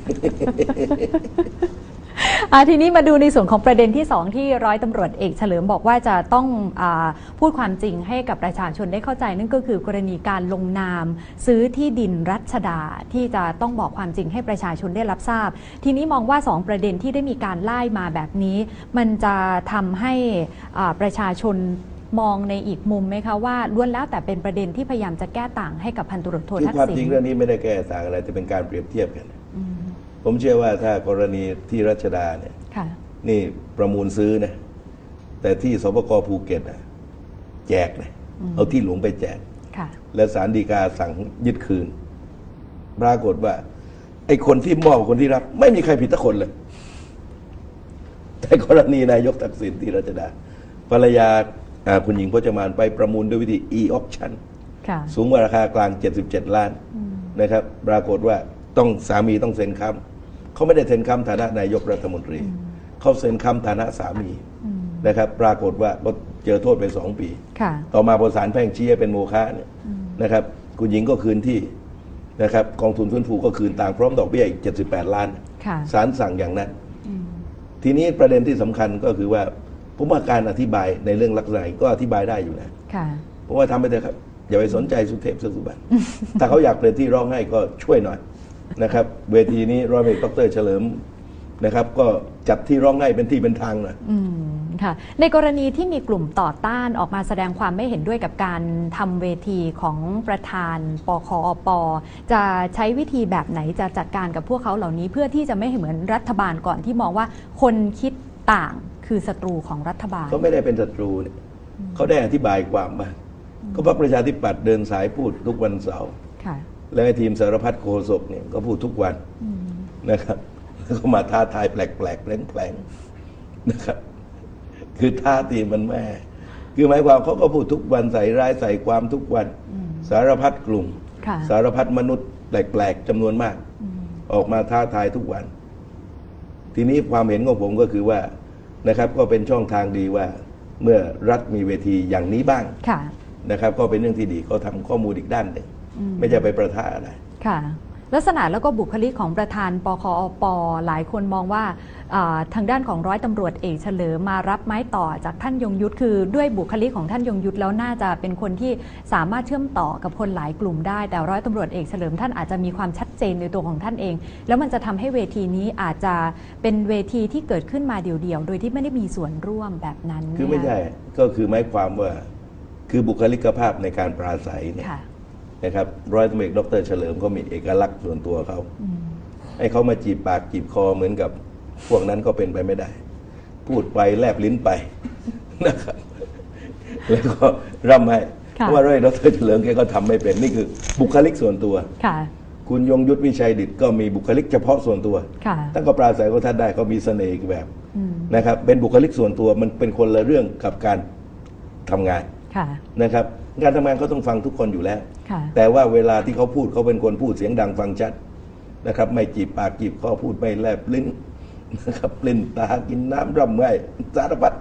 ทีนี้มาดูในส่วนของประเด็นที่สองที่ร้อยตำรวจเอกเฉลิมบอกว่าจะต้องอาพูดความจริงให้กับประชาชนได้เข้าใจนั่นก็คือกรณีการลงนามซื้อที่ดินรัชดาที่จะต้องบอกความจริงให้ประชาชนได้รับทราบทีนี้มองว่าสองประเด็นที่ได้มีการไล่มาแบบนี้มันจะทำให้ประชาชนมองในอีกมุมไหมคะว่าล้วนแล้วแต่เป็นประเด็นที่พยายามจะแก้ต่างให้กับพันตำรวจโททักษิณความจริงเรื่องนี้ไม่ได้แก้ต่างอะไรแต่เป็นการเปรียบเทียบกันผมเชื่อว่าถ้ากรณีที่รัชดาเนี่ยนี่ประมูลซื้อนะแต่ที่สปก.ภูเก็ตนะแจกเลยเอาที่หลวงไปแจกและศาลฎีกาสั่งยึดคืนปรากฏว่าไอ้คนที่มอบคนที่รับไม่มีใครผิดสักคนเลยแต่ในกรณีนายกทักษิณที่รัชดาภรรยาคุณหญิงพจมานไปประมูลด้วยวิธี e-auction สูงกว่าราคากลางเจ็ดสิบเจ็ดล้านนะครับปรากฏว่าต้องสามีต้องเซ็นค้ำเขาไม่ได้เซ็นค้ำฐานะนายกรัฐมนตรีเขาเซ็นค้ำฐานะสามีนะครับปรากฏว่าเจอโทษไปสองปีต่อมาพอศาลแพ่งชี้ให้เป็นโมฆะเนี่ยนะครับคุณหญิงก็คืนที่นะครับกองทุนฟื้นฟูก็คืนต่างพร้อมดอกเบี้ยอีกเจ็ดสิบแปดล้านศาลสั่งอย่างนั้นทีนี้ประเด็นที่สำคัญก็คือว่าผมว่าการอธิบายในเรื่องลักษณะก็อธิบายได้อยู่นะผมว่าทำไปเถอะครับอย่าไปสนใจสุเทพเสือสุบรรณถ้าเขาอยากเป็นที่ร้องให้ก็ช่วยหน่อยนะครับเวทีนี้ร้อยเอกดรเฉลิมนะครับก็จัดที่ร้องให้เป็นที่เป็นทางหน่อยค่ะในกรณีที่มีกลุ่มต่อต้านออกมาแสดงความไม่เห็นด้วยกับการทำเวทีของประธานปคอปจะใช้วิธีแบบไหนจะจัดการกับพวกเขาเหล่านี้เพื่อที่จะไม่เหมือนรัฐบาลก่อนที่มองว่าคนคิดต่างคือศัตรูของรัฐบาลเขาไม่ได้เป็นศัตรูเนี่ยเขาได้อธิบายความมาก็พรรคประชาธิปัตย์เดินสายพูดทุกวันเสาร์และทีมสารพัดโฆษกเนี่ยก็พูดทุกวันนะครับแล้วก็มาท้าทายแปลกๆแปลงๆนะครับคือท่าทีมันแม่คือหมายความเขาก็พูดทุกวันใส่ร้ายใส่ความทุกวันสารพัดกลุ่มสารพัดมนุษย์แปลกๆจำนวนมากออกมาท้าทายทุกวันทีนี้ความเห็นของผมก็คือว่านะครับก็เป็นช่องทางดีว่าเมื่อรัฐมีเวทีอย่างนี้บ้างนะครับก็เป็นเรื่องที่ดีเขาทำข้อมูลอีกด้านหนึ่งไม่จะไปประทะอะไรค่ะลักษณะแล้วก็บุคลิกของประธานปคอปหลายคนมองว่าทางด้านของร้อยตำรวจเอกเฉลิมมารับไม้ต่อจากท่านยงยุทธคือด้วยบุคลิกของท่านยงยุทธแล้วน่าจะเป็นคนที่สามารถเชื่อมต่อกับคนหลายกลุ่มได้แต่ร้อยตำรวจเอกเฉลิมท่านอาจจะมีความชัดเจนในตัวของท่านเองแล้วมันจะทำให้เวทีนี้อาจจะเป็นเวทีที่เกิดขึ้นมาเดี่ยวๆโดยที่ไม่ได้มีส่วนร่วมแบบนั้นคือไม่ใช่ก็คือหมายความว่าคือบุคลิกภาพในการปราศัยเนี่ยนะครับร้อยตำรวจเอกดรเฉลิมเขามีเอกลักษณ์ส่วนตัวเขาให้เขามาจีบปากจีบคอเหมือนกับพวกนั้นก็เป็นไปไม่ได้พูดไปแลบลิ้นไปนะครับแล้วก็ร่ำให้เพราะว่าร้อยดรเฉลิมแกก็ทำไม่เป็นนี่คือบุคลิกส่วนตัวคุณยงยุทธวิชัยดิษฐ์ก็มีบุคลิกเฉพาะส่วนตัวตั้งก็ปราศัยของท่านได้เขามีเสน่ห์อีกแบบนะครับเป็นบุคลิกส่วนตัวมันเป็นคนละเรื่องกับการทำงานนะครับการทำงานเขาต้องฟังทุกคนอยู่แล้วแต่ว่าเวลาที่เขาพูดเขาเป็นคนพูดเสียงดังฟังชัดนะครับไม่จีบปากจีบคอพูดไม่แลบลิ้นนะครับลิ้นตากินน้ำร่ำไห้สารพัด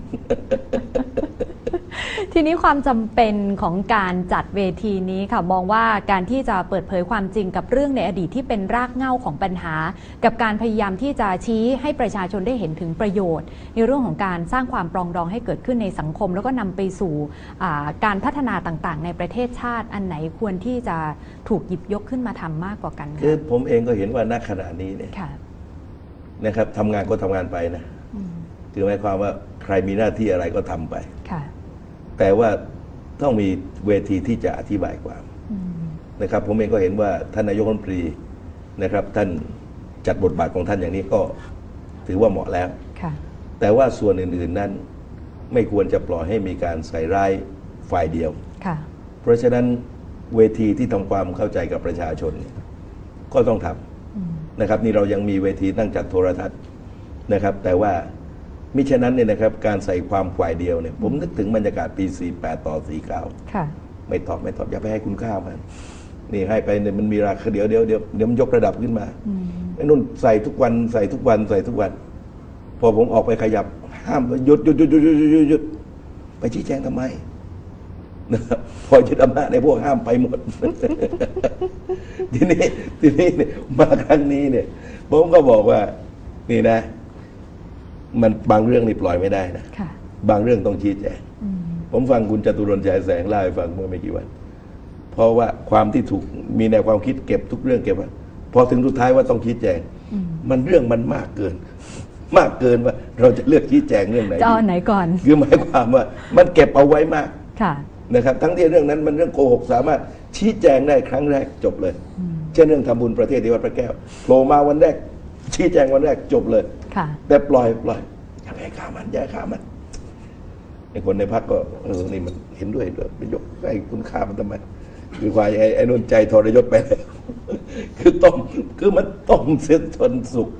ทีนี้ความจำเป็นของการจัดเวทีนี้ค่ะมองว่าการที่จะเปิดเผยความจริงกับเรื่องในอดีตที่เป็นรากเหง้าของปัญหากับการพยายามที่จะชี้ให้ประชาชนได้เห็นถึงประโยชน์ในเรื่องของการสร้างความปรองดองให้เกิดขึ้นในสังคมแล้วก็นำไปสู่การพัฒนาต่างๆในประเทศชาติอันไหนควรที่จะถูกหยิบยกขึ้นมาทำมากกว่ากันคือผมเองก็เห็นว่าณขณะนี้เนี่ยนะครับทำงานก็ทำงานไปนะคือหมายความว่าใครมีหน้าที่อะไรก็ทำไปแต่ว่าต้องมีเวทีที่จะอธิบายความนะครับผมเองก็เห็นว่าท่านนายกรัฐมนตรีนะครับท่านจัดบทบาทของท่านอย่างนี้ก็ถือว่าเหมาะแล้วแต่ว่าส่วนอื่นๆนั้นไม่ควรจะปล่อยให้มีการใส่ร้ายฝ่ายเดียวเพราะฉะนั้นเวทีที่ทำความเข้าใจกับประชาชนก็ต้องทำนะครับนี่เรายังมีเวทีนั่งจัดโทรทัศน์นะครับแต่ว่ามิฉะนั้นเนี่ยนะครับการใส่ความฝ่ายเดียวเนี่ยผมนึกถึงบรรยากาศปีสี่แปดต่อสี่เก้าไม่ตอบไม่ตอบอย่าไปให้คุณค่ามันนี่ให้ไปเนี่ยมันมีราคาเดี๋ยวเดี๋ยวเดี๋ยวเดี๋ยวมันยกระดับขึ้นมาไอ้นุ่นใส่ทุกวันใส่ทุกวันใส่ทุกวันพอผมออกไปขยับห้ามหยุดหยุดหยุดหยุดหยุดหยุดหยุดไปชี้แจงทำไมนะครับพอยึดอำนาจในพวกห้ามไปหมดทีนี้ทีนี้เนี่ยมาครั้งนี้เนี่ยผมก็บอกว่านี่นะมันบางเรื่องนี่ปล่อยไม่ได้นะบางเรื่องต้องชี้แจงผมฟังคุณจตุรนต์ฉายแสงเล่าให้ฟังเมื่อไม่กี่วันเพราะว่าความที่ถูกมีแนวความคิดเก็บทุกเรื่องเก็บไว้พอถึงสุดท้ายว่าต้องชี้แจงมันเรื่องมันมากเกินมากเกินว่าเราจะเลือกชี้แจงเรื่องไหนจะเอาไหนก่อนคือหมายความว่ามันเก็บเอาไว้มากนะครับทั้งที่เรื่องนั้นมันเรื่องโกหกสามารถชี้แจงได้ครั้งแรกจบเลยเช่นเรื่องทำบุญประเทศที่วัดพระแก้วโผล่มาวันแรกชี้แจงวันแรกจบเลยแต่ปล่อยปล่อยอย่าไปฆ่ามันอย่าฆ่ามันไอ้คนในพรรคก็เออนี่มันเห็นด้วยด้วยไปยกไอ้คุณฆ่ามันทำไมคือควายไอ้ไอ้นุ่นใจทรยศไปเลยคือต้มคือมันต้มเสียจนสุก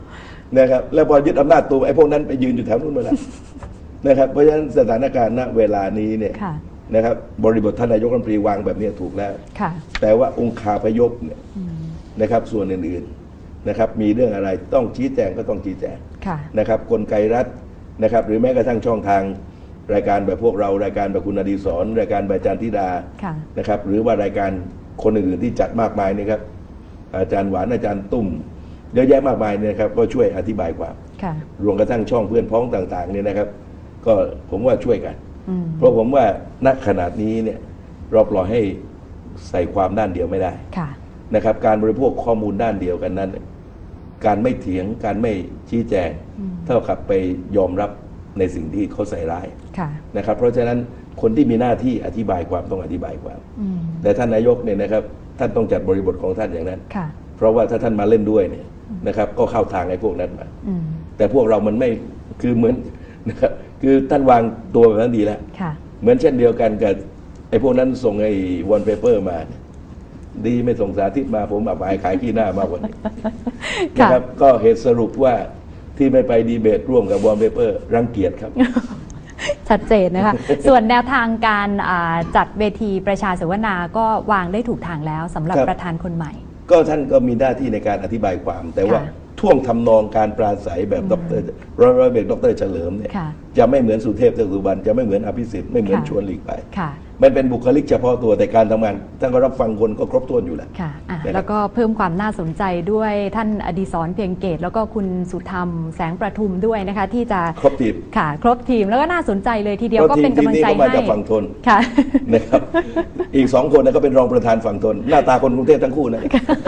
นะครับแล้วพอยึดอำนาจตัวไอ้พวกนั้นไปยืนอยู่แถวนู้นหมดแล้วนะครับเพราะฉะนั้นสถานการณ์ณเวลานี้เนี่ยนะครับบริบทท่านนายกรัฐมนตรีวางแบบนี้ถูกแล้วแต่ว่าองค์คาพยพเนี่ยนะครับส่วนอื่นๆนะครับมีเรื่องอะไรต้องชี้แจงก็ต้องชี้แจงนะครับกลไกรัฐนะครับหรือแม้กระทั่งช่องทางรายการแบบพวกเรารายการแบบคุณอดีศรรายการแบบอาจารย์ธิดานะครับหรือว่ารายการคนอื่นๆที่จัดมากมายนะครับอาจารย์หวานอาจารย์ตุ้มเยอะแยะมากมายเนี่ยครับก็ช่วยอธิบายความรวมกระทั่งช่องเพื่อนพ้องต่างๆเนี่ยนะครับก็ผมว่าช่วยกันเพราะผมว่าณขนาดนี้เนี่ยเราปล่อยให้ใส่ความด้านเดียวไม่ได้นะครับการบริโภคข้อมูลด้านเดียวกันนั้นการไม่เถียงการไม่ชี้แจงเท่ากับไปยอมรับในสิ่งที่เขาใส่ร้ายนะครับเพราะฉะนั้นคนที่มีหน้าที่อธิบายความต้องอธิบายความแต่ท่านนายกเนี่ยนะครับท่านต้องจัดบริบทของท่านอย่างนั้นเพราะว่าถ้าท่านมาเล่นด้วยเนี่ยนะครับก็เข้าทางไอ้พวกนั้นมาแต่พวกเรามันไม่คือเหมือนนะครับคือท่านวางตัวแบบนั้นดีแล้วเหมือนเช่นเดียวกันกับไอ้พวกนั้นส่งไอ้วอลเปเปอร์มาดีไม่ส่งสาธิตมาผมอับอายขายขี้หน้ามากกว่านี้นะครับก็เหตุสรุปว่าที่ไม่ไปดีเบตร่วมกับวอลเปเปอร์รังเกียจครับชัดเจนนะคะ ส่วนแนวทางการจัดเวทีประชาเสวนาก็วางได้ถูกทางแล้วสำหรับประธานคนใหม่ก็ท่านก็มีหน้าที่ในการอธิบายความแต่ว่าท่วงทำนองการปราศัยแบบดรร้อยร้อยเบกดรเฉลิมเนี่ยจะไม่เหมือนสุเทพเทือกสุบรรณจะไม่เหมือนอภิสิทธิ์ไม่เหมือนชวนหลีกภัยมันเป็นบุคลิกเฉพาะตัวแต่การทำงานท่านก็รับฟังคนก็ครบถ้วนอยู่แล้วค่ะแล้วก็เพิ่มความน่าสนใจด้วยท่านอดิศรเพียงเกตแล้วก็คุณสุธรรมแสงประทุมด้วยนะคะที่จะครบทีมค่ะครบทีมแล้วก็น่าสนใจเลยทีเดียวก็เป็นกำลังใจให้ฝั่งทนค่ะนะครับอีกสองคนก็เป็นรองประธานฝั่งทนหน้าตาคนกรุงเทพทั้งคู่นะ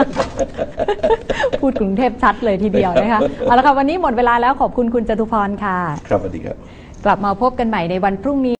พูดกรุงเทพชัดเลยทีเดียวนะคะเอาละค่ะวันนี้หมดเวลาแล้วขอบคุณคุณจตุพรค่ะครับสวัสดีครับกลับมาพบกันใหม่ในวันพรุ่งนี้